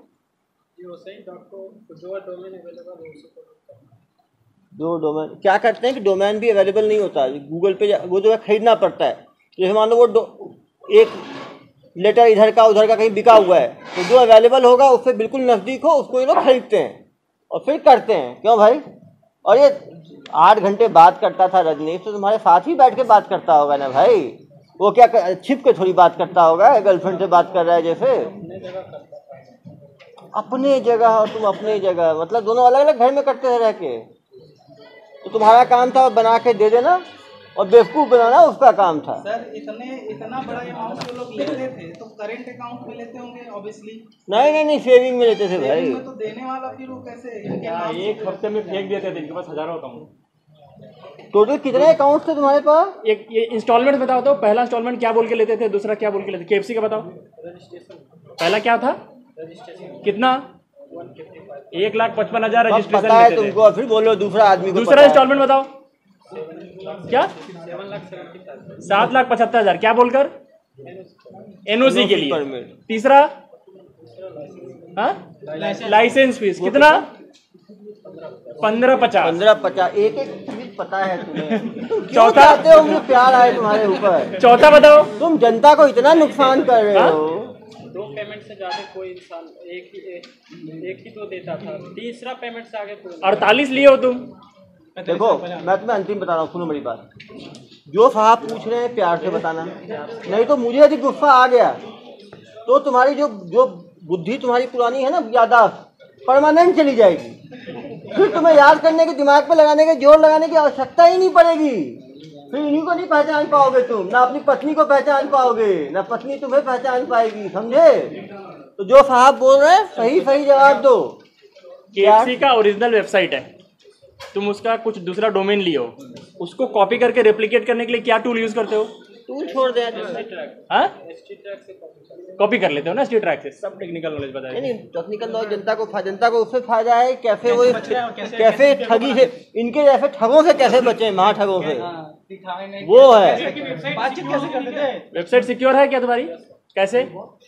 दो डोमेन क्या करते हैं कि डोमेन भी अवेलेबल नहीं होता गूगल पे, वो जो है खरीदना पड़ता है। जैसे मान लो वो एक लेटर इधर का उधर का कहीं बिका हुआ है तो जो अवेलेबल होगा उससे बिल्कुल नज़दीक हो उसको ये लोग खरीदते हैं और फिर करते हैं। क्यों भाई? और ये आठ घंटे बात करता था रजनीश, तो तुम्हारे साथ ही बैठ के बात करता होगा ना भाई। वो क्या कर, छिप के थोड़ी बात करता होगा, गर्लफ्रेंड से बात कर रहा है जैसे। अपने जगह और तुम अपने जगह, मतलब दोनों अलग अलग घर में करते हैं रह के। तो तुम्हारा काम था बना के दे देना और बेवकूफ़ बनाना उसका काम था। सर इतने इतना बड़ा अमाउंट जो लोग लेते थे तो करेंट अकाउंट में लेते होंगे ऑब्वियसली। नहीं नहीं नहीं सेविंग में लेते थे भाई। सेविंग में तो देने वाला फिर वो कैसे इनके नाम से एक हफ्ते में फेंक देते थे, इनके पास हजारों अकाउंट। टोटल कितने अकाउंट थे तुम्हारे पास? एक ये इंस्टॉलमेंट बताओ तो, पहला इंस्टॉलमेंट क्या बोल के लेते थे, दूसरा क्या बोल के लेते? केएफसी का बताओ। पहला क्या था? कितना? एक लाख पचपन हजार अब रजिस्ट्रेशन पता है लेते थे। तुमको, फिर बोलो दूसरा आदमी को दूसरा पता है। इंस्टॉलमेंट बताओ क्या? सात लाख पचहत्तर हजार क्या बोलकर? एनओसी के लिए। परमिट। तीसरा लाइसेंस फीस कितना? पंद्रह पचास। पंद्रह पचास एक एक चीज पता है तुम्हें। तुम क्यों चौथा? चाहते हो मुझे प्यार आए तुम्हारे ऊपर? चौथा बताओ। तुम जनता को इतना नुकसान कर रहे हो। दो पेमेंट से ज्यादा कोई इंसान एक ही एक, एक ही तो देता था, तीसरा पेमेंट से आगे कोई नहीं। अड़तालीस लिए हो तुम। देखो मैं तुम्हें अंतिम बता रहा हूँ, सुनो मेरी बात। जो साहब पूछ रहे हैं प्यार से बताना, नहीं तो मुझे यदि गुस्सा आ गया तो तुम्हारी जो जो बुद्धि तुम्हारी पुरानी है ना, यादाश्त परमानेंट चली जाएगी। फिर तुम्हें याद करने के, दिमाग पे लगाने के, जोर लगाने की आवश्यकता ही नहीं पड़ेगी। फिर इन्हीं को नहीं पहचान पाओगे तुम, ना अपनी पत्नी को पहचान पाओगे, ना पत्नी तुम्हें पहचान पाएगी, समझे? तो जो साहब बोल रहे हैं सही सही जवाब दो। केएफसी का ओरिजिनल वेबसाइट है, तुम उसका कुछ दूसरा डोमेन लियो, उसको कॉपी करके रेप्लिकेट करने के लिए क्या टूल यूज करते हो? टूल छोड़ दे। हाँ, कॉपी कर लेते हो ना एसटी ट्रैक से। सब टेक्निकल नॉलेज बताया। नहीं टेक्निकल नॉलेज जनता को जनता को उससे फायदा है। कैसे वो कैसे ठगी से, इनके जैसे ठगों से कैसे बचे, महा ठगों से, वो है। बातचीत कैसे करते थे? वेबसाइट सिक्योर है क्या तुम्हारी? कैसे?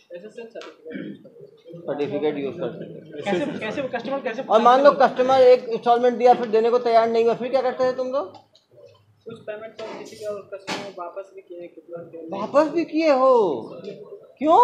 सर्टिफिकेट यूज कर सकते। कैसे कैसे कस्टमर कैसे? और मान लो कस्टमर एक इंस्टॉलमेंट दिया फिर देने को तैयार नहीं हुआ, फिर क्या करते थे तुम लोग? कुछ पेमेंट तो किसी का कस्टमर वापस भी किए, कितना किए। वापस भी किए हो? क्यों?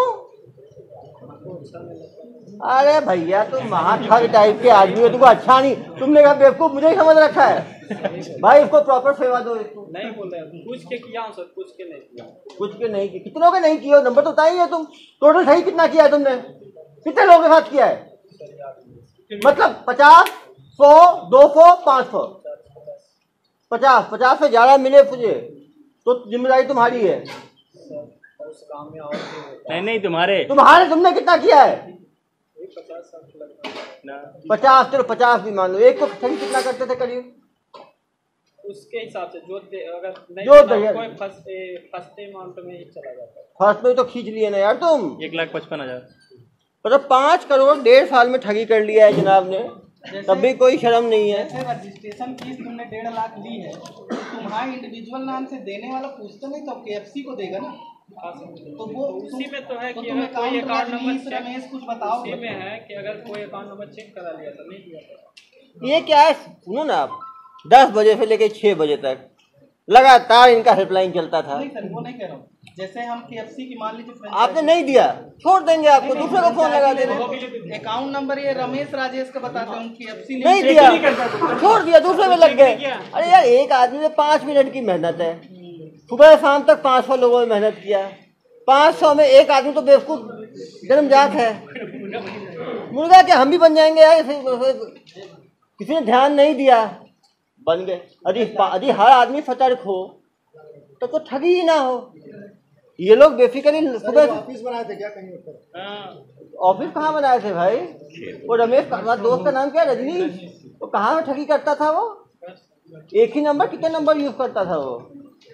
अरे भैया तुम महाठग टाइप के आदमी हो, तुमको अच्छा नहीं, तुमने कहा बेवकूफ मुझे ही समझ रखा है भाई। इसको प्रॉपर सेवा दो। इसको नहीं बोल रहे, कुछ के किया हूँ सर, कुछ के नहीं किया। कुछ के नहीं किए? कितनों के नहीं किए हो? नंबर तो बताइए तुम। टोटल सही कितना किया है तुमने? कितने लोगों के साथ किया है? मतलब पचास, सौ, दो सौ, पाँच सौ, पचास पचास से ज्यादा मिले तुझे तो जिम्मेदारी तुम्हारी है। उस काम में और नहीं नहीं तुम्हारे तुम्हारे तुमने कितना किया है? पचास साठ लगता है। पचास, चलो पचास भी मान लो। एक को ठगी कितना करते थे करीब? उसके हिसाब से जो दे, अगर नहीं जो देना, दे- कोई फर्स्ट फर्स्ट अमाउंट में ही चला जाता है। फर्स्ट में तो खींच लिए ना यार तुम। एक लाख पचपन हजार मतलब पाँच करोड़ डेढ़ साल में ठगी कर लिया है जनाब ने, तब भी कोई शर्म नहीं है। जैसे रजिस्ट्रेशन फीस तुमने डेढ़ लाख ली है तो तुम्हारे इंडिविजुअल नाम से देने वाला पूछता नहीं तो केएफसी को देगा ना। तो वो उसी में तो है तो कि तुम अगर कोई account account number Rajneesh Ramesh कुछ बताओ। उसी में है कि अगर कोई अकाउंट नंबर चेक करा लिया तो नहीं दिया था। ये क्या है, सुनो ना आप, दस बजे से लेके छः बजे तक लगातार इनका हेल्पलाइन चलता था। नहीं सर वो नहीं कह रहा हूँ, जैसे हम केएफसी की मान लीजिए आपने नहीं दिया, छोड़ देंगे आपको, दूसरे को फोन लगा देंगे। अकाउंट नंबर ये रमेश राजेश का बताते हैं, केएफसी नहीं दिया, छोड़ दिया, दूसरे में लग गए। अरे यार एक आदमी में पाँच मिनट की मेहनत है, सुबह शाम तक पाँच सौ लोगों ने मेहनत किया, पाँच सौ में एक आदमी तो बेवकूफ जन्मजात है। मुर्गा क्या हम भी बन जाएंगे यार, किसी ने ध्यान नहीं दिया, बन गए। यदि यदि हर आदमी सतर्क हो तो तो ठगी ही ना हो। ये लोग बेसिकली सुबह ऑफिस बनाए थे क्या कहीं ऊपर? ऑफिस कहाँ बनाए थे भाई? वो रमेश का दोस्त का नाम क्या, रजनी, वो कहाँ में ठगी करता था? वो एक ही नंबर कितने नंबर यूज करता था? वो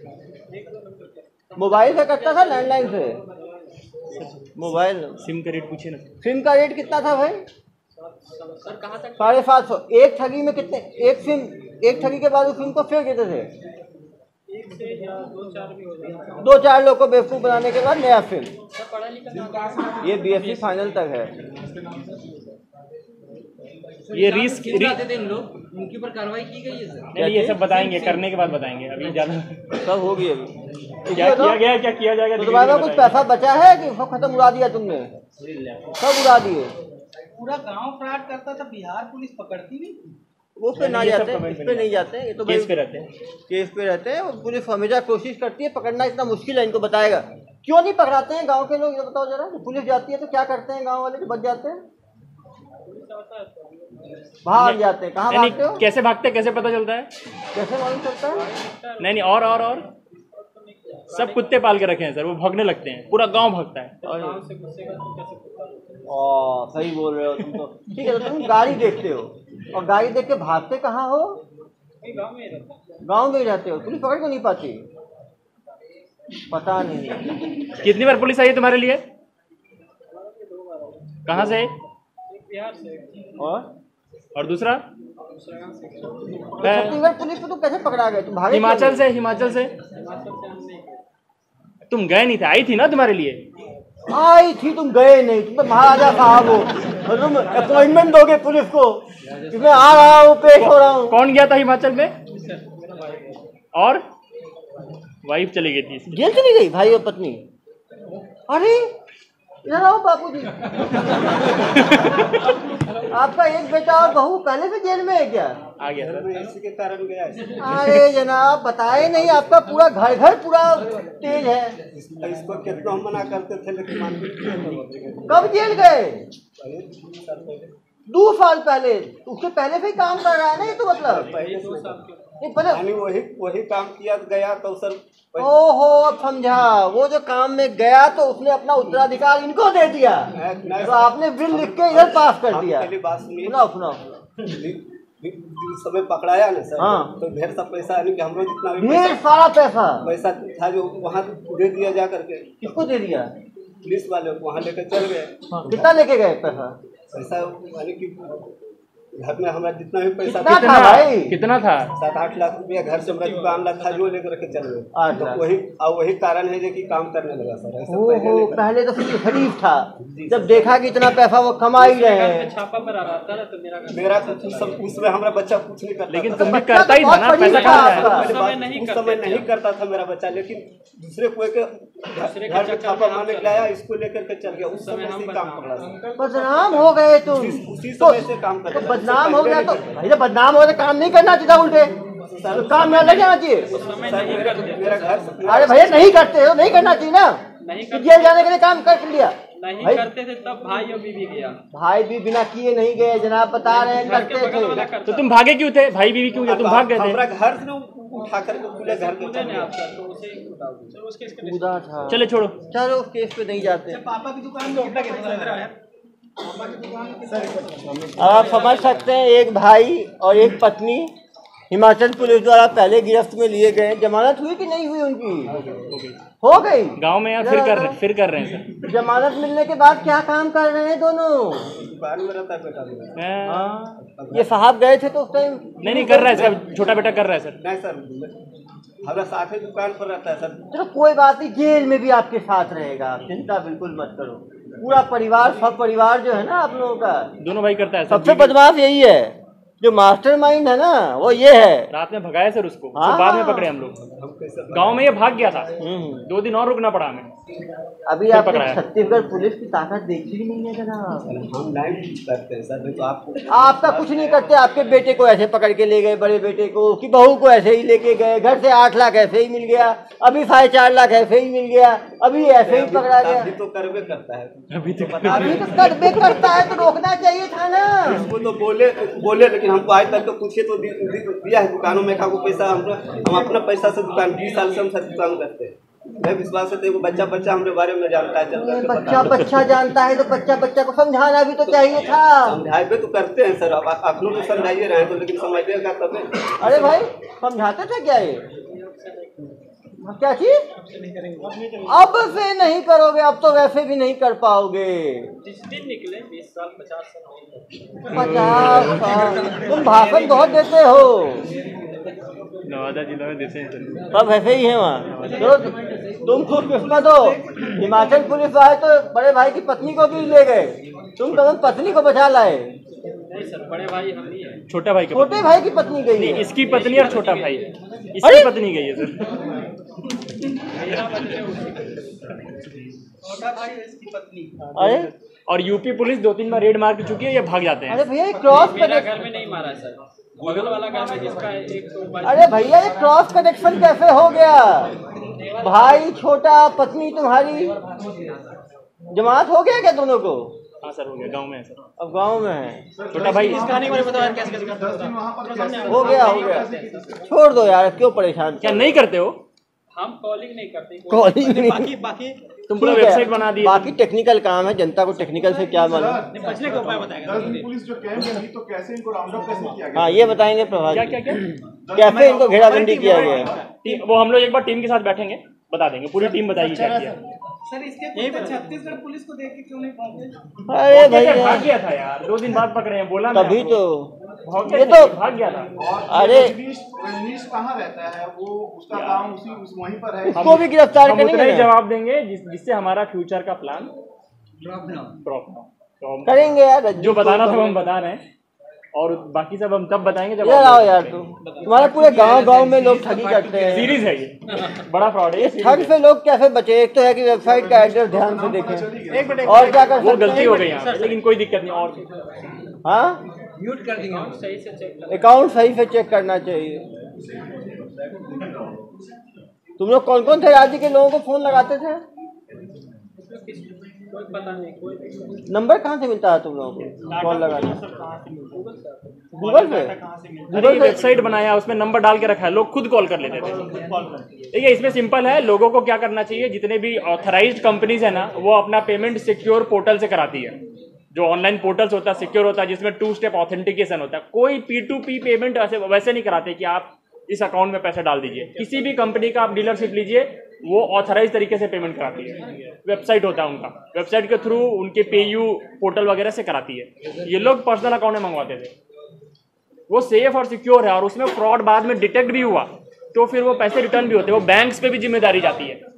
मोबाइल से करता था, लैंडलाइन से? मोबाइल सिम का रेट पूछे ना। सिम का रेट कितना था भाई? साढ़े सात सौ। एक ठगी में कितने, एक सिम, एक ठगी के बाद उस सिम को फेंक देते थे। एक से या दो चार भी हो जाता दो चार लोग को बेवकूफ बनाने के बाद नया फिल्म। है। पढ़ा लिखा ये बीएससी फाइनल तक है। ये रिस्क रि... लोग उनके ऊपर कार्रवाई की गई है सर? नहीं ये सब बताएंगे, करने के बाद बताएंगे, अभी ज्यादा सब होगी अभी। क्या किया गया, क्या किया जाएगा। तो तुम्हारे पास कुछ पैसा बचा है कि सब खत्म उड़ा दिया तुमने? सब उड़ा दिए। पूरा गांव फ्रॉड करता था, बिहार पुलिस पकड़ती नहीं। वो पे ना जाते, इस पे नहीं जाते, ये तो केस पे रहते हैं। केस पे रहते हैं। पुलिस हमेशा कोशिश करती है, पकड़ना इतना मुश्किल है, इनको बताएगा क्यों नहीं पकड़ाते हैं गांव के लोग, ये बताओ जरा। पुलिस जाती है तो क्या करते हैं गांव वाले, बच जाते हैं, भाग जाते हैं। कहाँ भागते हो? कैसे भागते, कैसे पता चलता है, कैसे मालूम चलता है? नहीं नहीं और और और सब कुत्ते पाल के रखे हैं सर, वो भागने लगते हैं, पूरा गांव भागता है। ओ सही बोल रहे हो तुम तो। ठीक है, तो तुम गाड़ी देखते हो और गाड़ी देख के भागते कहाँ हो? गांव में ही रहते हो, पुलिस पकड़ को नहीं पाती? पता नहीं। कितनी बार पुलिस आई है तुम्हारे लिए? कहाँ से? बिहार से। और और दूसरा छत्तीसगढ़ पुलिस को तो कैसे पकड़ा गए तुम? भागे हिमाचल से। हिमाचल से तुम गए नहीं थे, आई थी ना तुम्हारे लिए? आई थी, तुम गए नहीं। तुम तो महाराजा साहब हो, तुम अपॉइंटमेंट दोगे पुलिस को कि मैं आ रहा हूँ, पेश हो रहा हूँ। कौन गया था हिमाचल में? और वाइफ चली गई थी। जेल चली गई भाई और पत्नी? अरे इधर आओ बापू जी। आपका एक बेटा और बहू पहले से जेल में है क्या? आ गया सर। इसी के कारण गया। अरे जनाब बताए नहीं, आपका पूरा घर घर पूरा तेज है। इसको कितना हम मना करते थे लेकिन मान नहीं। कब जेल गए? दो साल पहले। उसके पहले से ही काम कर रहा है ना ये तो मतलब? नहीं पहले वही वही काम किया गया तो सर। ओहो अब समझा, वो जो काम में गया तो उसने अपना उत्तराधिकार इनको दे दिया, तो आपने बिल लिख के इधर पास कर दिया। बात सुनिए, सुनाओ सुनाओ। समय पकड़ाया ना सर, हाँ। तो ढेर सा पैसा नहीं कि हम लोग जितना भी ढेर सारा पैसा पैसा था जो वहाँ दे दिया जा करके। किसको दे दिया? पुलिस वाले वहाँ लेकर चल गए। हाँ। कितना लेके गए पैसा? पैसा यानी कि घर में हमारा जितना भी पैसा कितना था भाई? कितना था? सात आठ लाख रुपया घर से हमारा दुकान ला था जो लेकर के चल गए। आठ तो लाख। वही और वही कारण है जो कि काम करने लगा सर। ऐसे पहले ओहो लेकर- पहले तो सिर्फ शरीफ था, जब देखा कि इतना पैसा वो कमा ही रहे हैं। छापा पर आ रहा था तो मेरा घर मेरा कुछ उस सब उसमें हमारा बच्चा कुछ नहीं करता लेकिन था। तुम भी बच्चा करता ही तो था बहुत ना, पैसा शरीफ था कहाँ आपका। है? पहले समय बात- नहीं उस करते समय थे नहीं आप। करता था मेरा बच्चा, लेकिन दूसरे कोई के दूसरे के घर में चक्कर छापा में हम मारने चल- के लाया, इसको लेकर के चल गया। उस समय समय से हम ही काम बदनाम। पकड़ा सर। बदनाम हो गए तुम। उसी उसी तो, समय से काम कर तो रहा था। बदनाम हो गया तो पहले भाई जब बदनाम हो गया तो काम नहीं करना चाहिए, उल्टे तो काम में लग जाना चाहिए। समय सर, नहीं मेरा करते मेरा घर अरे भैया नहीं करते हो, नहीं करना चाहिए ना। नहीं कि करते जेल जाने के लिए काम कर लिया। नहीं भाई करते थे तब भाई अभी भी गया। भाई भी बिना किए नहीं गए जनाब, बता रहे हैं घर के करते बगल वाला थे। करता तो तुम भागे क्यों थे? भाई बीवी क्यों गए? तुम भाग गए हमारा थे। घर से उठा कर के पूरे घर के खुदे चल ने गया। आपका तो उसे ही उठाओ। चलो उसके इसके कूदा था। चले छोड़ो। चलो उस केस पे नहीं जाते। पापा की दुकान में कितना पैसा लग रहा है? पापा की दुकान में कितना पैसा लग रहा है? आप समझ सकते हैं, एक भाई और एक पत्नी हिमाचल पुलिस द्वारा पहले गिरफ्त में लिए गए। जमानत हुई कि नहीं हुई उनकी? हो गई। गांव में या फिर कर रहे फिर कर रहे हैं सर। जमानत मिलने के बाद क्या काम कर रहे हैं दोनों? दुकान में रहता है बेटा मेरा। हैं? हाँ। ये साहब गए थे तो उस टाइम नहीं नहीं कर रहा है सर, छोटा बेटा कर रहा है सर। नहीं सर, हमारा साथ ही दुकान पर रहता है सर। चलो कोई बात नहीं, जेल में भी आपके साथ रहेगा, आप चिंता बिल्कुल मत करो। पूरा परिवार, सब परिवार जो है ना आप लोगों का, दोनों भाई करता है सर। सबसे बदमाश यही है। जो मास्टरमाइंड है ना वो ये है। रात में भगाया सर उसको, हाँ, उसको बाद में हाँ। पकड़े हम लोग। गांव में ये भाग गया था, दो दिन और रुकना पड़ा हमें। अभी फिर आपने पकड़ाया। छत्तीसगढ़ पुलिस की ताकत देखी ही नहीं है जनाब। हम लाइन करते हैं सर, नहीं तो आपको आपका कुछ नहीं करते, आपके बेटे को ऐसे पकड़ के ले गए, बड़े बेटे को कि बहू को ऐसे ही लेके गए, घर से आठ लाख ऐसे ही मिल गया, अभी साढ़े चार लाख ऐसे ही मिल गया, अभी ऐसे ही पकड़ा गया। अभी तो करवे करता है, अभी तो अभी तो करबे करता है तो रोकना चाहिए था ना। वो तो बोले बोले लेकिन हमको आज तक तो पूछे तो दी, दी, दिया है दुकानों में का पैसा। हम हम अपना पैसा से दुकान बीस साल से हम सब दुकान करते हैं। मैं विश्वास है वो बच्चा बच्चा हमारे बारे में जानता है, चल ये करके बच्चा बच्चा जानता है तो बच्चा बच्चा को समझाना भी तो चाहिए था। समझाए तो करते हैं सर, अब आप लोग तो समझाइए रहे तो, लेकिन समझिएगा तब। अरे भाई समझाते थे क्या ये क्या चीज? अब से नहीं करोगे, अब तो वैसे भी नहीं कर पाओगे। जिस दिन निकले बीस साल पचास साल पचास साल तुम भाषण बहुत देते हो, नवादा जिला में देते हैं सर। सब ऐसे ही है वहाँ। तो तुम खुद किस्मत हो, हिमाचल पुलिस आए तो बड़े भाई की पत्नी को भी ले गए, तुम तो पत्नी को बचा लाए। नहीं सर, बड़े भाई हम ही हैं। छोटा भाई का छोटे भाई की पत्नी गई नहीं, है। इसकी पत्नी और छोटा भाई, अरे! इसकी पत्नी गई है सर। मेरा बदले उसी छोटा भाई है इसकी पत्नी। अरे और यूपी पुलिस दो तीन बार रेड मार चुकी है, ये भाग जाते हैं। अरे भैया ये क्रॉस मेरा कनेक्शन, घर में नहीं मारा सर, बगल वाला घर में जिसका एक सौ बाईस। अरे भैया ये क्रॉस कनेक्शन कैसे हो गया? भाई छोटा, पत्नी तुम्हारी, जमात हो गया क्या दोनों को? हाँ सर, हो गया, गांव में है सर। अब गांव में है। छोटा भाई दस दिन वहाँ पर कैसे- हो गया हो गया, छोड़ दो यार, क्यों परेशान? क्या नहीं करते हो? हम कॉलिंग नहीं करते। कॉलिंग नहीं, बाकी बाकी तुम पूरा ठीक है, वेबसाइट बना दी। बाकी टेक्निकल काम है, जनता को टेक्निकल से क्या मालूम। बचने का उपाय बताएगा। दस दिन पुलिस जो कैंप में थी तो कैसे इनको राउंड अप कैसे किया गया? हाँ ये बताएंगे प्रभात क्या जी। क्या क्या कैसे इनको घेराबंदी किया गया? टीम, वो हम लोग एक बार टीम के साथ बैठेंगे, बता देंगे, पूरी टीम बताएगी क्या किया। सर इसके पीछे छत्तीसगढ़ पुलिस को देख के क्यों नहीं पहुंचे? अरे कैसे भैया भाग गया था यार, दो दिन बाद पकड़े हैं, बोला मैं तभी आपको। तो भाग ये गया तो था, भाग गया था। और अरे! रजनीश रजनीश कहाँ रहता है? वो उसका काम उसी उस वहीं पर है। उसको भी गिरफ्तार हम उतना करेंगे ही ना? जवाब देंगे जिस, जिससे हमारा फ्यूचर का प्लान ड्रॉप ना हो। तो हम करेंगे यार, जो बताना था वो हम बता रहे हैं, और बाकी सब हम तब बताएंगे जब यार आप- आओ यार, तुम तुम्हारे पूरे गांव गांव में लोग ठगी करते हैं। सीरीज है ये, बड़ा फ्रॉड है ये, ठग सीरीज है। से लोग कैसे बचे? एक तो है कि वेबसाइट का एड्रेस ध्यान से देखें, एक मिनट और क्या कर वो सकते गलती हो हैं? गई यहाँ पे, लेकिन कोई दिक्कत नहीं। और हाँ म्यूट कर देंगे हम। सही से चेक कर। अकाउंट सही से चेक करना चाहिए। तुम लोग कौन कौन थे राज्य के लोगों को फोन लगाते थे? कोई पता नहीं, कोई नहीं। नंबर कहाँ से मिलता है तुम लोगों को कॉल लगाने? गूगल पे? अरे गूगल ये पे? वेबसाइट बनाया, उसमें नंबर डाल के रखा है, लोग खुद कॉल कर लेते थे। देखिए इसमें सिंपल है, लोगों को क्या करना चाहिए, जितने भी ऑथराइज्ड कंपनीज है ना, वो अपना पेमेंट सिक्योर पोर्टल से कराती है। जो ऑनलाइन पोर्टल्स होता है सिक्योर होता है, जिसमें टू स्टेप ऑथेंटिकेशन होता है। कोई पी टू पी पेमेंट ऐसे वैसे नहीं कराते कि आप इस अकाउंट में पैसा डाल दीजिए। किसी भी कंपनी का आप डीलरशिप लीजिए, वो ऑथराइज तरीके से पेमेंट कराती है। वेबसाइट होता है उनका, वेबसाइट के थ्रू उनके पेयू पोर्टल वगैरह से कराती है। ये लोग पर्सनल अकाउंट में मंगवाते थे, वो सेफ और सिक्योर है, और उसमें फ्रॉड बाद में डिटेक्ट भी हुआ तो फिर वो पैसे रिटर्न भी होते हैं। वो बैंक्स पे भी जिम्मेदारी जाती है।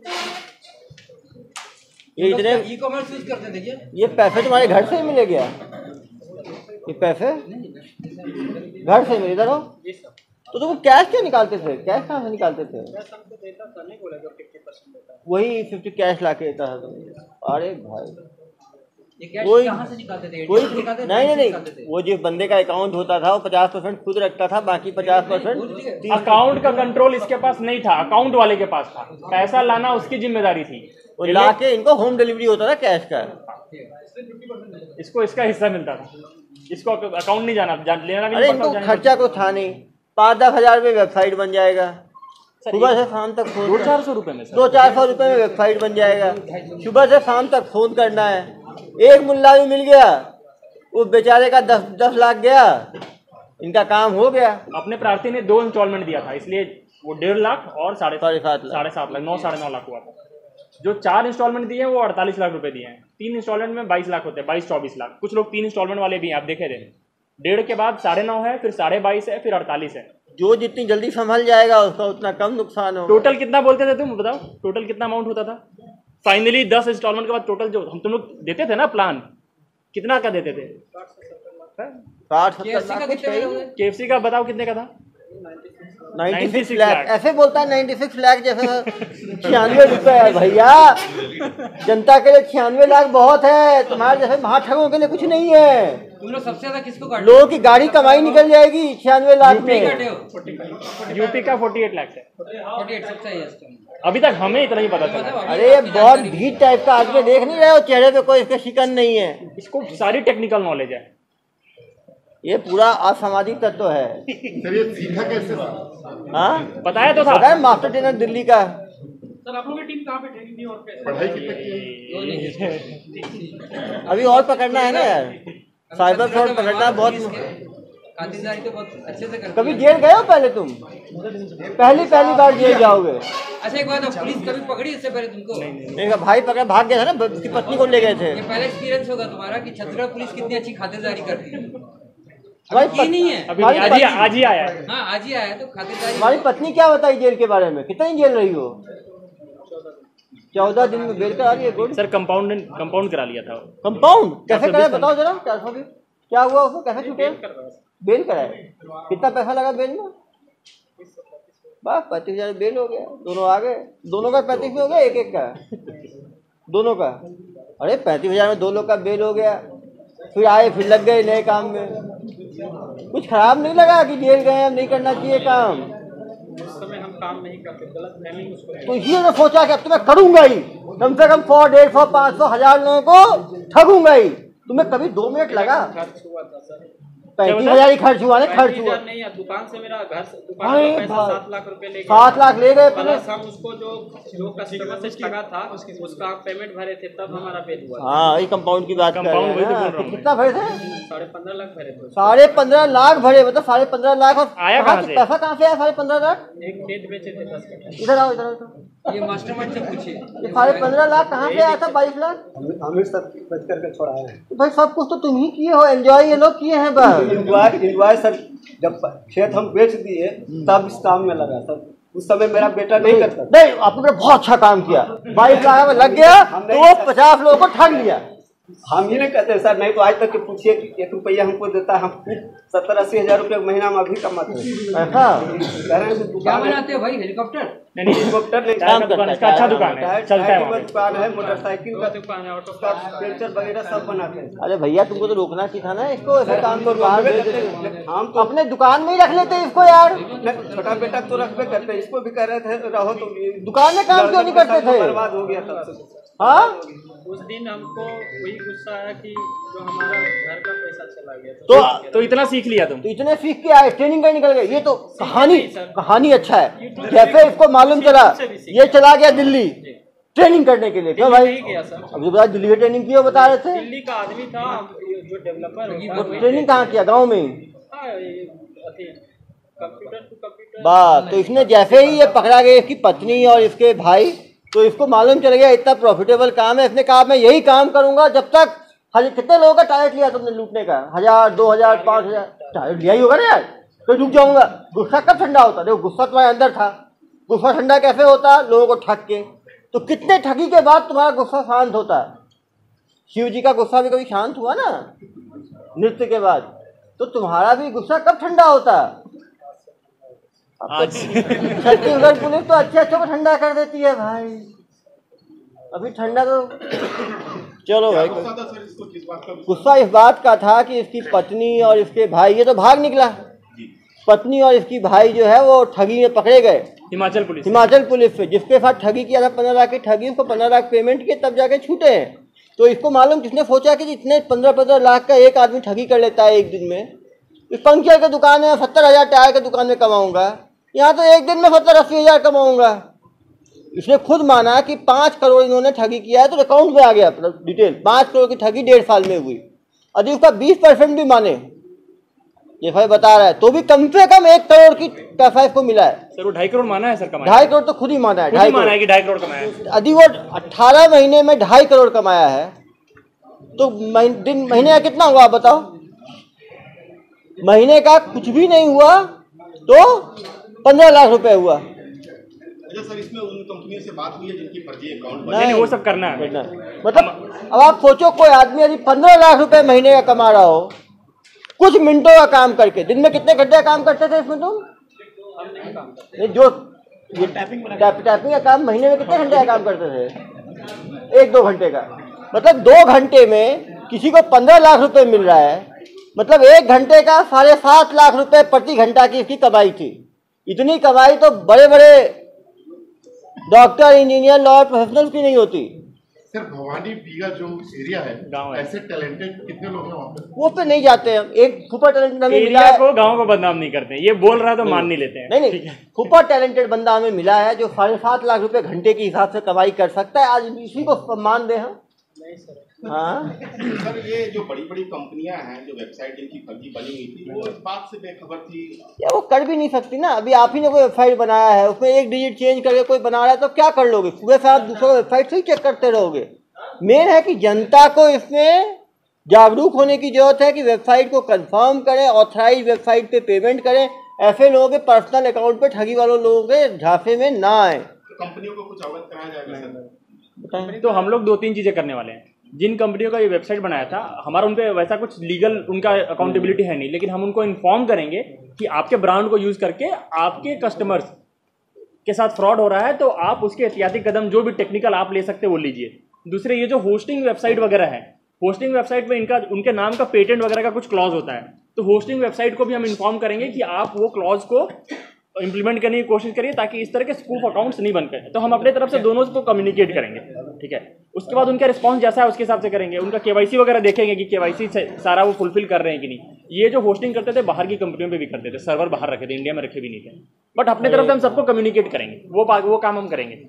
ये इतने ई कॉमर्स यूज करते थे क्या? ये पैसे तुम्हारे घर से ही मिले क्या? ये पैसे घर से मिले? इधर हो, तो तुम कैश क्यों निकालते थे? कैश कहाँ से निकालते थे? सबको देता था, नहीं बोलेगा फिफ्टी परसेंट देता है। वही फिफ्टी कैश ला के देता था तुम? अरे भाई ये कैश कोई कहाँ से निकालते थे? कोई एटीएम से निकालते थे? नहीं नहीं बैंक से निकालते नहीं, थे? वो जिस बंदे का अकाउंट होता था वो पचास परसेंट खुद रखता था, बाकी पचास परसेंट अकाउंट का कंट्रोल इसके पास नहीं था, अकाउंट वाले के पास था। पैसा लाना उसकी जिम्मेदारी थी। ला के इनको होम डिलीवरी होता था कैश का। इसको इसका हिस्सा मिलता था, इसको अकाउंट नहीं जाना जान, लेना भी अरे नहीं इनको पड़ता, खर्चा को था नहीं, पाँच दस हजार में वेबसाइट बन जाएगा, सुबह से शाम तक दो फोन, चार सौ रुपए में सर। दो चार सौ रुपए में वेबसाइट बन जाएगा। सुबह से शाम तक फोन करना है, एक मुल्ला भी मिल गया, उस बेचारे का दस दस लाख गया, इनका काम हो गया। अपने प्रार्थी ने दो इंस्टॉलमेंट दिया था, इसलिए वो डेढ़ लाख और साढ़े साढ़े सात लाख। साढ़े सात लाख नौ साढ़े नौ लाख हुआ था। जो चार इंस्टॉलमेंट दिए हैं वो अड़तालीस लाख रुपए दिए हैं। तीन इंस्टॉलमेंट में बाईस लाख होते हैं, बाईस चौबीस लाख। कुछ लोग तीन इंस्टॉलमेंट वाले भी हैं, आप देखे थे। डेढ़ के बाद साढ़े नौ है, फिर साढ़े बाईस है, फिर अड़तालीस है। जो जितनी जल्दी संभल जाएगा उसका उतना कम नुकसान हो। टोटल कितना बोलते थे तुम बताओ, टोटल कितना अमाउंट होता था? फाइनली दस इंस्टॉलमेंट के बाद टोटल जो हम तुम लोग देते थे ना प्लान, कितना का देते थे? सकता है। साठ सत्तर लाख कुछ है। केएफसी का बताओ कितने का था? छियानवे लाख। ऐसे बोलता है छियानवे लाख जैसे छियानवे रुपए है भैया। जनता के लिए छियानवे लाख बहुत है, तुम्हारे जैसे महाठगों के लिए कुछ नहीं है। तुम लोग सबसे ज्यादा किसको काटे? लोगों की गाड़ी कमाई निकल जाएगी छियानवे लाख में। यूपी का अड़तालीस लाख है। अड़तालीस सबसे है अभी तक हमें इतना ही पता चला। अरे ये बहुत भीड़ टाइप का आदमी, देख नहीं रहे हो चेहरे पे कोई इसके शिकन नहीं है। इसको सारी टेक्निकल नॉलेज है। ये पूरा असामाजिक तत्व है। सर ये सीखा कैसे? हाँ बताया तो था। पता है मास्टर ट्रेनर दिल्ली का। सर आप लोगों की टीम कहाँ पे ट्रेनिंग दी और कैसे? पढ़ाई कितने की? अभी और पकड़ना है ना यार, साइबर फ्रॉड पकड़ना बहुत। खातिरदारी तो बहुत अच्छे से करते कभी जेल गए हो पहले तुम? पहली पहली बार जेल जाओगे? अच्छा एक बात, पुलिस कभी पकड़ी इससे पहले तुमको? मेरा भाई पकड़ा, भाग गया था ना, उसकी पत्नी को ले गए थे। ये पहला एक्सपीरियंस होगा तुम्हारा कि छत्तीसगढ़ पुलिस कितनी अच्छी खातिरदारी करती है। हमारी ये नहीं है अभी आज ही आज ही आया है। हाँ आज ही आया है तो खातिरदारी। हमारी पत्नी क्या बताई जेल के बारे में? कितनी जेल रही हो? चौदह दिन में बेल करा रही है। गुड सर कंपाउंड कंपाउंड करा लिया था। कंपाउंड कैसे कराए बताओ जरा। चार सौ बीस क्या हुआ उसको, कैसे छूटे? बेल कराए। कितना पैसा लगा बेल में? बस पैंतीस हजार बेल हो गया। दोनों आ गए। दोनों का पैंतीस में हो गया, एक एक का दोनों का। अरे पैंतीस हजार में दो लोग का बेल हो गया। फिर आए, फिर लग गए नए काम में। कुछ खराब नहीं लगा कि जेल गए, अब नहीं करना चाहिए काम? उस समय हम काम नहीं करते, गलत फहमी उसको। तो इसी ने सोचा कि अब तो मैं करूंगा ही, कम से कम सौ डेढ़ सौ पाँच सौ हजार लोगों को ठगूंगा ही। तुम्हें कभी दो मिनट लगा? खर्च हुआ था सर, पैंतीस हजार ही खर्च हुआ ना? खर्च हुआ नहीं है। दुकान से मेरा घर से दुकान का पैसा सात लाख रुपए ले गए। सात लाख ले गए। प्लस हम उसको जो जो कस्टमर से ठगा था उसका पेमेंट भरे थे, तब हमारा बेल हुआ। हाँ ये कंपाउंड की बात कर रहे कंपाउंड वही तो हैं बोल ना। रहा हूँ। कितना भरे थे? साढ़े पंद्रह लाख भरे थे। साढ़े पंद्रह लाख भरे, मतलब साढ़े पंद्रह लाख। और आया कहाँ से? पैसा कहाँ से आया साढ़े पंद्रह लाख? एक खेत बेचे थे दस कट्ठा। इधर आओ, इधर आओ। ये मास्टरमाइंड से पूछिए। ये साढ़े पंद्रह लाख कहाँ से आया था? बाईस लाख हमें सब बच करके छोड़ाया है। तो भाई सब कुछ तो तुम ही किए हो, एंजॉय ये लोग किए हैं बस। इंजॉय इंजॉय सर, जब खेत हम बेच दिए तब इस काम में लगा सर। उस समय मेरा बेटा नहीं करता। नहीं, आपने बहुत अच्छा काम किया। बाईस लाख में लग गया तो वो पचास लोगों को ठग लिया। हम ही नहीं कहते सर, नहीं तो आज तक के पूछिए कि एक रुपया हमको देता है, हम सत्तर अस्सी हजार रुपये महीना में अभी कमाते हैं। ऐसा कह रहे हैं क्या बनाते हो भाई? हेलीकॉप्टर? नहीं हेलीकॉप्टर नहीं, काम करता है, इसका अच्छा दुकान है, चलता है वहाँ पे। दुकान है, मोटरसाइकिल का दुकान है, ऑटो का पेंचर वगैरह सब बनाते हैं। अरे भैया तुमको तो रोकना चाहिए था ना इसको, ऐसे काम तो बाहर भेज देते। हम तो अपने दुकान में ही रख लेते इसको यार। छोटा बेटा तो रखबे करते, इसको भी कह रहे थे रहो तो दुकान में काम क्यों नहीं करते थे? बर्बाद हो गया तब से। हाँ उस दिन हमको वही गुस्सा आया कि जो हमारा घर का पैसा चला गया तो तो इतना सीख लिया तुम? तो इतने सीख के आए, ट्रेनिंग का निकल गए। ये तो कहानी कहानी अच्छा है। जैसे इसको मालूम चला ये चला गया दिल्ली ट्रेनिंग करने के लिए। क्यों भाई? गया सर, अभी बता, दिल्ली में ट्रेनिंग की हो बता रहे थे। दिल्ली का आदमी था जो डेवलपर वो ट्रेनिंग कहाँ किया? गाँव में ही। Computer to computer. बात तो इसने जैसे ही ये पकड़ा गया, इसकी पत्नी और इसके भाई, तो इसको मालूम चल गया इतना प्रॉफिटेबल काम है। इसने कहा मैं यही काम करूंगा जब तक। कितने लोगों का टारगेट लिया तुमने लूटने का? हजार, दो हजार, पाँच हजार टारगेट लिया ही होगा ना यार। तो रुक जाऊंगा। गुस्सा कब ठंडा होता? देखो गुस्सा तुम्हारे अंदर था। गुस्सा ठंडा कैसे होता? लोगों को ठग के। तो कितने ठगी के बाद तुम्हारा गुस्सा शांत होता है? शिव जी का गुस्सा भी कभी शांत हुआ ना नृत्य के बाद? तो तुम्हारा भी गुस्सा कब ठंडा होता? छत्तीसगढ़ पुलिस तो अच्छे अच्छे को ठंडा कर देती है भाई। अभी ठंडा तो चलो भाई। गुस्सा इस बात का था कि इसकी पत्नी और इसके भाई, ये तो भाग निकला। पत्नी और इसकी भाई जो है वो ठगी में पकड़े गए हिमाचल पुलिस हिमाचल पुलिस से, जिसके साथ ठगी किया था पंद्रह लाख की ठगी, उसको पंद्रह लाख पेमेंट किए तब जाके छूटे हैं। तो इसको मालूम, किसने सोचा कि इतने पंद्रह पंद्रह लाख का एक आदमी ठगी कर लेता है एक दिन में? इस पंक्चर के दुकान में सत्तर हजार टायर के दुकान में कमाऊंगा, यहाँ तो एक दिन में सत्तर अस्सी हजार कमाऊंगा। इसने खुद माना कि पाँच करोड़ इन्होंने ठगी किया है, तो अकाउंट में आ गया डिटेल। पाँच करोड़ की ठगी डेढ़ साल में हुई। यदि उसका बीस परसेंट भी माने, ये भाई बता रहा है, तो भी कम से कम एक करोड़ की पैसा इसको मिला है। सर वो ढाई करोड़ माना है सर कमाया? ढाई करोड़ तो खुद ही माना है। ढाई माना है कि ढाई करोड़ कमाया है। यदि वो अट्ठारह महीने में ढाई करोड़ कमाया है तो दिन महीने का कितना हुआ आप बताओ? महीने का कुछ भी नहीं हुआ तो पंद्रह लाख रुपए हुआ। अच्छा सर, इसमें उन कंपनियों से बात हुई है जिनकी फर्जी अकाउंट नहीं, नहीं वो सब करना है। मतलब अब आप सोचो, कोई आदमी यदि पंद्रह लाख रुपए महीने का कमा रहा हो कुछ मिनटों का काम करके। दिन में कितने घंटे का काम करते थे इसमें तुम? ये जो ये टैपिंग टैपिंग का काम महीने में कितने घंटे का काम करते थे? एक दो घंटे का। मतलब दो घंटे में किसी को पंद्रह लाख रुपए मिल रहा है, मतलब एक घंटे का साढ़े सात लाख रुपए प्रति घंटा की इसकी कमाई थी। इतनी कमाई तो बड़े बड़े डॉक्टर, इंजीनियर, लॉयर, प्रोफेशनल्स की नहीं होती। सर भवानी बीघा जो एरिया है, गांव है, ऐसे टैलेंटेड कितने लोग हैं वहाँ पे? वो पे नहीं जाते हम। एक सुपर टैलेंटेड हमें मिला है, को गांव को बदनाम नहीं करते हैं, ये बोल रहा है तो मान नहीं लेते हैं। नहीं नहीं, सुपर टैलेंटेड बंदा हमें मिला है जो साढ़े सात लाख रुपए घंटे के हिसाब से कमाई कर सकता है। आज इसी को सम्मान दे हम। नहीं सर। हाँ सर, ये जो बड़ी बड़ी कंपनियां हैं जो वेबसाइट इनकी फर्जी बनी हुई थी, वो इस बात से बेखबर थी या वो कर भी नहीं सकती ना। अभी आप ही ने कोई वेबसाइट बनाया है, उसमें एक डिजिट चेंज करके कोई बना रहा है तो क्या कर लोगे? सुबह से आप दूसरों वेबसाइट से ही चेक करते रहोगे। मेन है कि जनता को इसमें जागरूक होने की जरूरत है कि वेबसाइट को कंफर्म करें, ऑथराइज वेबसाइट पे पेमेंट करें। ऐसे लोगों के पर्सनल अकाउंट पे ठगी वालों लोगों के झांसे में ना आए। कंपनियों को कुछ अवगत कराया जाएगा सर? तो हम लोग दो तीन चीजें करने वाले हैं। जिन कंपनियों का ये वेबसाइट बनाया था, हमारा उन पे वैसा कुछ लीगल उनका अकाउंटेबिलिटी है नहीं, लेकिन हम उनको इन्फॉर्म करेंगे कि आपके ब्रांड को यूज करके आपके कस्टमर्स के साथ फ्रॉड हो रहा है, तो आप उसके एहतियाती कदम जो भी टेक्निकल आप ले सकते हैं वो लीजिए। दूसरे, ये जो होस्टिंग वेबसाइट वगैरह है, होस्टिंग वेबसाइट में इनका उनके नाम का पेटेंट वगैरह का कुछ क्लॉज होता है, तो होस्टिंग वेबसाइट को भी हम इन्फॉर्म करेंगे कि आप वो क्लॉज को इंप्लीमेंट करने की कोशिश करिए ताकि इस तरह के स्पूफ अकाउंट्स नहीं बन पाए। तो हम अपने तरफ से दोनों को कम्युनिकेट करेंगे, ठीक है। उसके बाद उनका रिस्पांस जैसा है उसके हिसाब से करेंगे। उनका केवाईसी वगैरह देखेंगे कि केवाईसी सारा वो फुलफिल कर रहे हैं कि नहीं। ये जो होस्टिंग करते थे बाहर की कंपनियों पे भी करते थे, सर्वर बाहर रखे थे, इंडिया में रखे भी नहीं थे। बट अपने तरफ से हम सबको कम्युनिकेट करेंगे, वो वो काम हम करेंगे।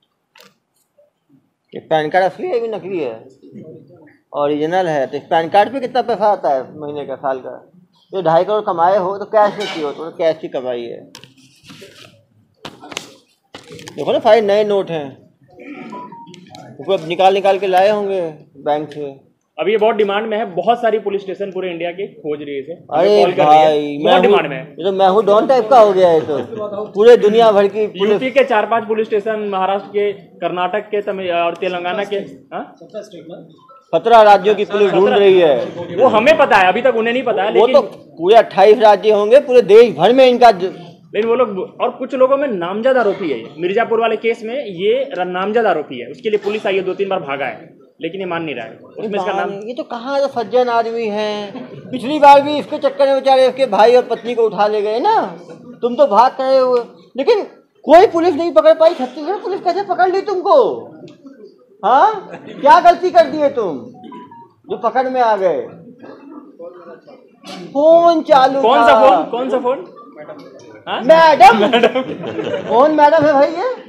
ये पैन कार्ड असली है भी नकली है? ओरिजिनल है। तो इस पैन कार्ड पे कितना पैसा आता है महीने का, साल का? जो ढाई करोड़ कमाए हो तो कैश में की हो, तो कैश की कमाई है। देखो ना, सारे नए नोट हैं, उसको अब निकाल निकाल के लाए होंगे बैंक से। अभी ये बहुत डिमांड में है, बहुत सारी पुलिस स्टेशन पूरे इंडिया के खोज रही है इसे। अरे भाई, बहुत डिमांड में है। ये तो मैं हूँ डॉन टाइप का हो गया है। तो पूरे दुनिया भर की यूपी के चार पांच पुलिस स्टेशन, महाराष्ट्र के, कर्नाटक के, तमिल और तेलंगाना के, सत्रह राज्यों की पुलिस ढूंढ रही है। वो हमें पता है, अभी तक उन्हें नहीं पता है। वो लेकिन तो पूरे अट्ठाईस राज्य होंगे, पूरे देश भर में इनका। लेकिन वो लोग, और कुछ लोगों में नामजद आरोपी है। ये मिर्जापुर वाले केस में ये नामजद आरोपी है, उसके लिए पुलिस आई है, दो तीन बार भागा है, लेकिन ये मान नहीं रहा है। उसमें इसका नाम, ये तो कहाँ जो सज्जन आदमी हैं। पिछली बार भी इसके चक्कर में बेचारे इसके भाई और पत्नी को उठा ले गए ना। तुम तो भाग करे हुए, लेकिन कोई पुलिस नहीं पकड़ पाई। छत्तीसगढ़ पुलिस कैसे पकड़ ली तुमको? हाँ, क्या गलती कर दी है तुम जो पकड़ में आ गए? फोन चालू, कौन सा फोन? कौन सा फोन? मैडम, कौन मैडम है भाई? ये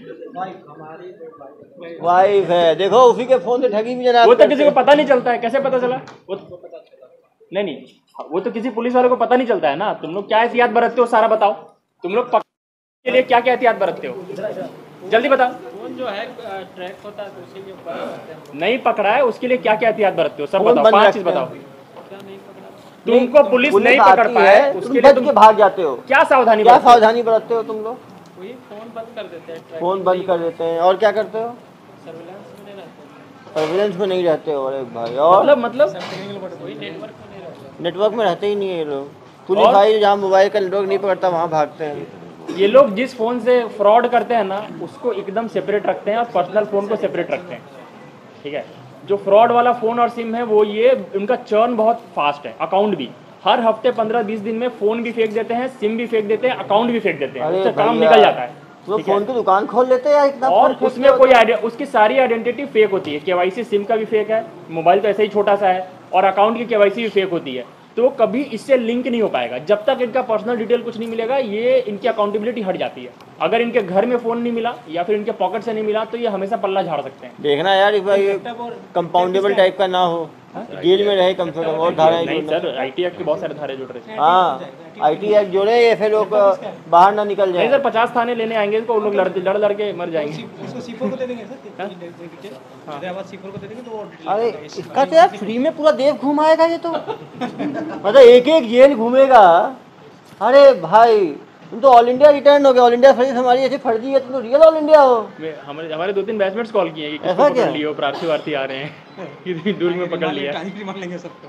वाइफ है। देखो, उसी के फोन से ठगी भी जनाब। वो तो किसी को पता नहीं चलता है। कैसे पता चला? वो नहीं नहीं, वो तो किसी पुलिस वाले को पता नहीं चलता है ना। तुम लोग क्या एहतियात बरतते हो, सारा बताओ। तुम लोग पकड़ने के लिए क्या क्या एहतियात बरतते हो, जल्दी बताओ। फोन जो है ट्रैक होता है तो उसी के ऊपर नहीं पकड़ा है, उसके लिए क्या क्या एहतियात बरतते हो, सब बताओ। पांच चीज बताओ। तुमको पुलिस नहीं पकड़ पाए, उसके लिए तुम भाग जाते हो। क्या सावधानी क्या सावधानी बरतते हो तुम लोग? वही फोन बंद कर देते हैं, फोन बंद कर देते हैं। और क्या करते हो? सर्विलांस में नहीं रहते, सर्विलेंस में नहीं रहते हो? अरे भाई, और मतलब मतलब वही नेटवर्क में नहीं रहते। नेटवर्क में रहते ही नहीं है ये लोग। पुलिस भाई जहाँ मोबाइल का नेटवर्क नहीं पकड़ता वहाँ भागते हैं। ये लोग जिस फोन से फ्रॉड करते हैं ना, उसको एकदम सेपरेट रखते हैं और पर्सनल फोन को सेपरेट रखते हैं, ठीक है। जो फ्रॉड वाला फोन और सिम है, वो ये उनका चर्न बहुत फास्ट है। अकाउंट भी हर हफ्ते पंद्रह बीस दिन में फोन भी फेंक देते हैं, सिम भी फेंक देते हैं, अकाउंट भी फेंक देते हैं, उससे काम निकल जाता है। तो फोन की दुकान खोल लेते हैं इतना। और उसमें कोई उसकी सारी आइडेंटिटी फेक होती है। केवाईसी सिम का भी फेक है, मोबाइल तो ऐसे ही छोटा सा है, और अकाउंट की केवाईसी भी फेक होती है। तो कभी इससे लिंक नहीं हो पाएगा जब तक इनका पर्सनल डिटेल कुछ नहीं मिलेगा। ये इनकी अकाउंटेबिलिटी हट जाती है। अगर इनके घर में फोन नहीं मिला या फिर इनके पॉकेट से नहीं मिला तो ये हमेशा पल्ला झाड़ सकते हैं। देखना यार, इस बार ये कंपाउंडेबल टाइप का ना हो, जेल में रहे कम से कम। और धाराएं नहीं सर, आईटी एक्ट के बहुत सारे धारे जुड़ रहे हैं। हाँ, आईटी एक्ट जोड़े, ऐसे लोग बाहर ना निकल जाए। नहीं सर, पचास थाने लेने आएंगे इनको, उन लोग लड़ लड़ लड़ के मर जाएंगे। इसको सीफोर को दे देंगे सर, हाँ, सीफोर को दे देंगे तो वो। अरे इसका तो यार फ्री में पूरा देश घुमाएगा ये तो। मतलब एक एक जेल घूमेगा। अरे भाई, तुम तो ऑल इंडिया रिटर्न हो गए। ऑल इंडिया सर्विस हमारी ऐसी फर्जी है, तुम तो रियल ऑल इंडिया हो। हमारे हमारे दो तीन बैचमेट्स कॉल किए हैं कि किसको पकड़ लियो, प्रार्थी वार्थी आ रहे हैं, कितनी दूर में पकड़ लिया। मान लेंगे सबको।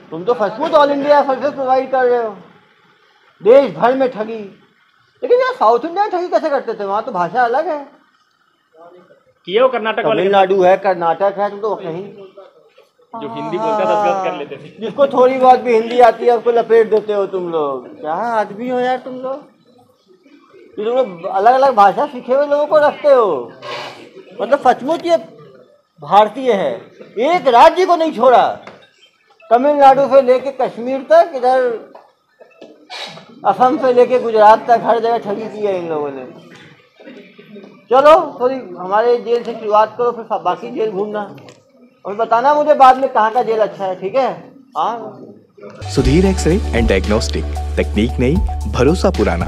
तुम तो सचमुच ऑल इंडिया सर्विस प्रोवाइड कर रहे हो, देश भर में ठगी। लेकिन यार साउथ इंडिया में ठगी कैसे करते थे? वहाँ तो भाषा अलग है। किए वो कर्नाटक वाले, तमिलनाडु है, कर्नाटक है, तुम तो कहीं जो हिंदी बोलते दस गलत कर लेते थे। जिसको थोड़ी बहुत भी हिंदी आती है उसको लपेट देते हो तुम लोग। क्या आदमी हो यार तुम लोग, तुम लोग अलग अलग भाषा सीखे हुए लोगों को रखते हो। मतलब सचमुच ये भारतीय है, एक राज्य को नहीं छोड़ा, तमिलनाडु से लेके कश्मीर तक, इधर असम से लेके गुजरात तक, हर जगह ठगी की है इन लोगों ने। चलो थोड़ी हमारे जेल से शुरुआत करो, फिर बाकी जेल घूमना और बताना मुझे बाद में कहाँ का जेल अच्छा है, ठीक है? हाँ। सुधीर एक्सरे एंड डायग्नोस्टिक, तकनीक नई, भरोसा पुराना।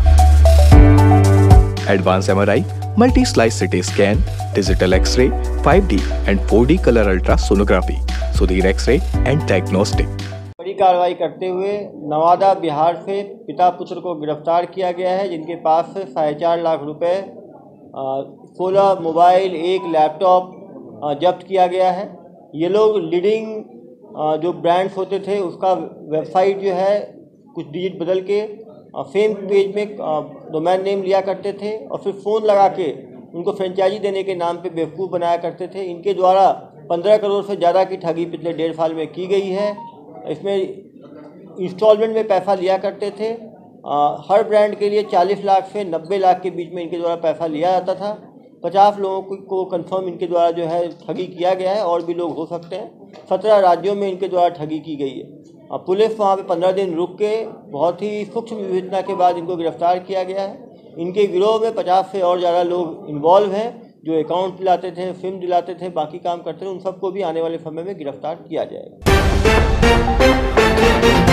Advance MRI, multi slice CT scan, digital x-ray, five D and four D colour ultrasonography. Sudhir x-ray and diagnostic. बड़ी कार्रवाई करते हुए नवादा बिहार से पिता पुत्र को गिरफ्तार किया गया है, जिनके पास से साढ़े चार लाख रुपए, सोलह मोबाइल, एक लैपटॉप जब्त किया गया है। ये लोग लीडिंग जो ब्रांड्स होते थे उसका वेबसाइट जो है कुछ डिजिट बदल के फेम पेज में डोमेन नेम लिया करते थे और फिर फ़ोन लगा के उनको फ्रेंचाइजी देने के नाम पे बेवकूफ़ बनाया करते थे। इनके द्वारा पंद्रह करोड़ से ज़्यादा की ठगी पिछले डेढ़ साल में की गई है। इसमें इंस्टॉलमेंट में पैसा लिया करते थे। आ, हर ब्रांड के लिए चालीस लाख से नब्बे लाख के बीच में इनके द्वारा पैसा लिया जाता था। पचास लोगों को कंफर्म इनके द्वारा जो है ठगी किया गया है, और भी लोग हो सकते हैं। सत्रह राज्यों में इनके द्वारा ठगी की गई है। अब पुलिस वहाँ पे पंद्रह दिन रुक के बहुत ही सूक्ष्म विवेचना के बाद इनको गिरफ्तार किया गया है। इनके गिरोह में पचास से और ज़्यादा लोग इन्वॉल्व हैं, जो अकाउंट दिलाते थे, सिम दिलाते थे, बाकी काम करते थे। उन सबको भी आने वाले समय में गिरफ्तार किया जाएगा।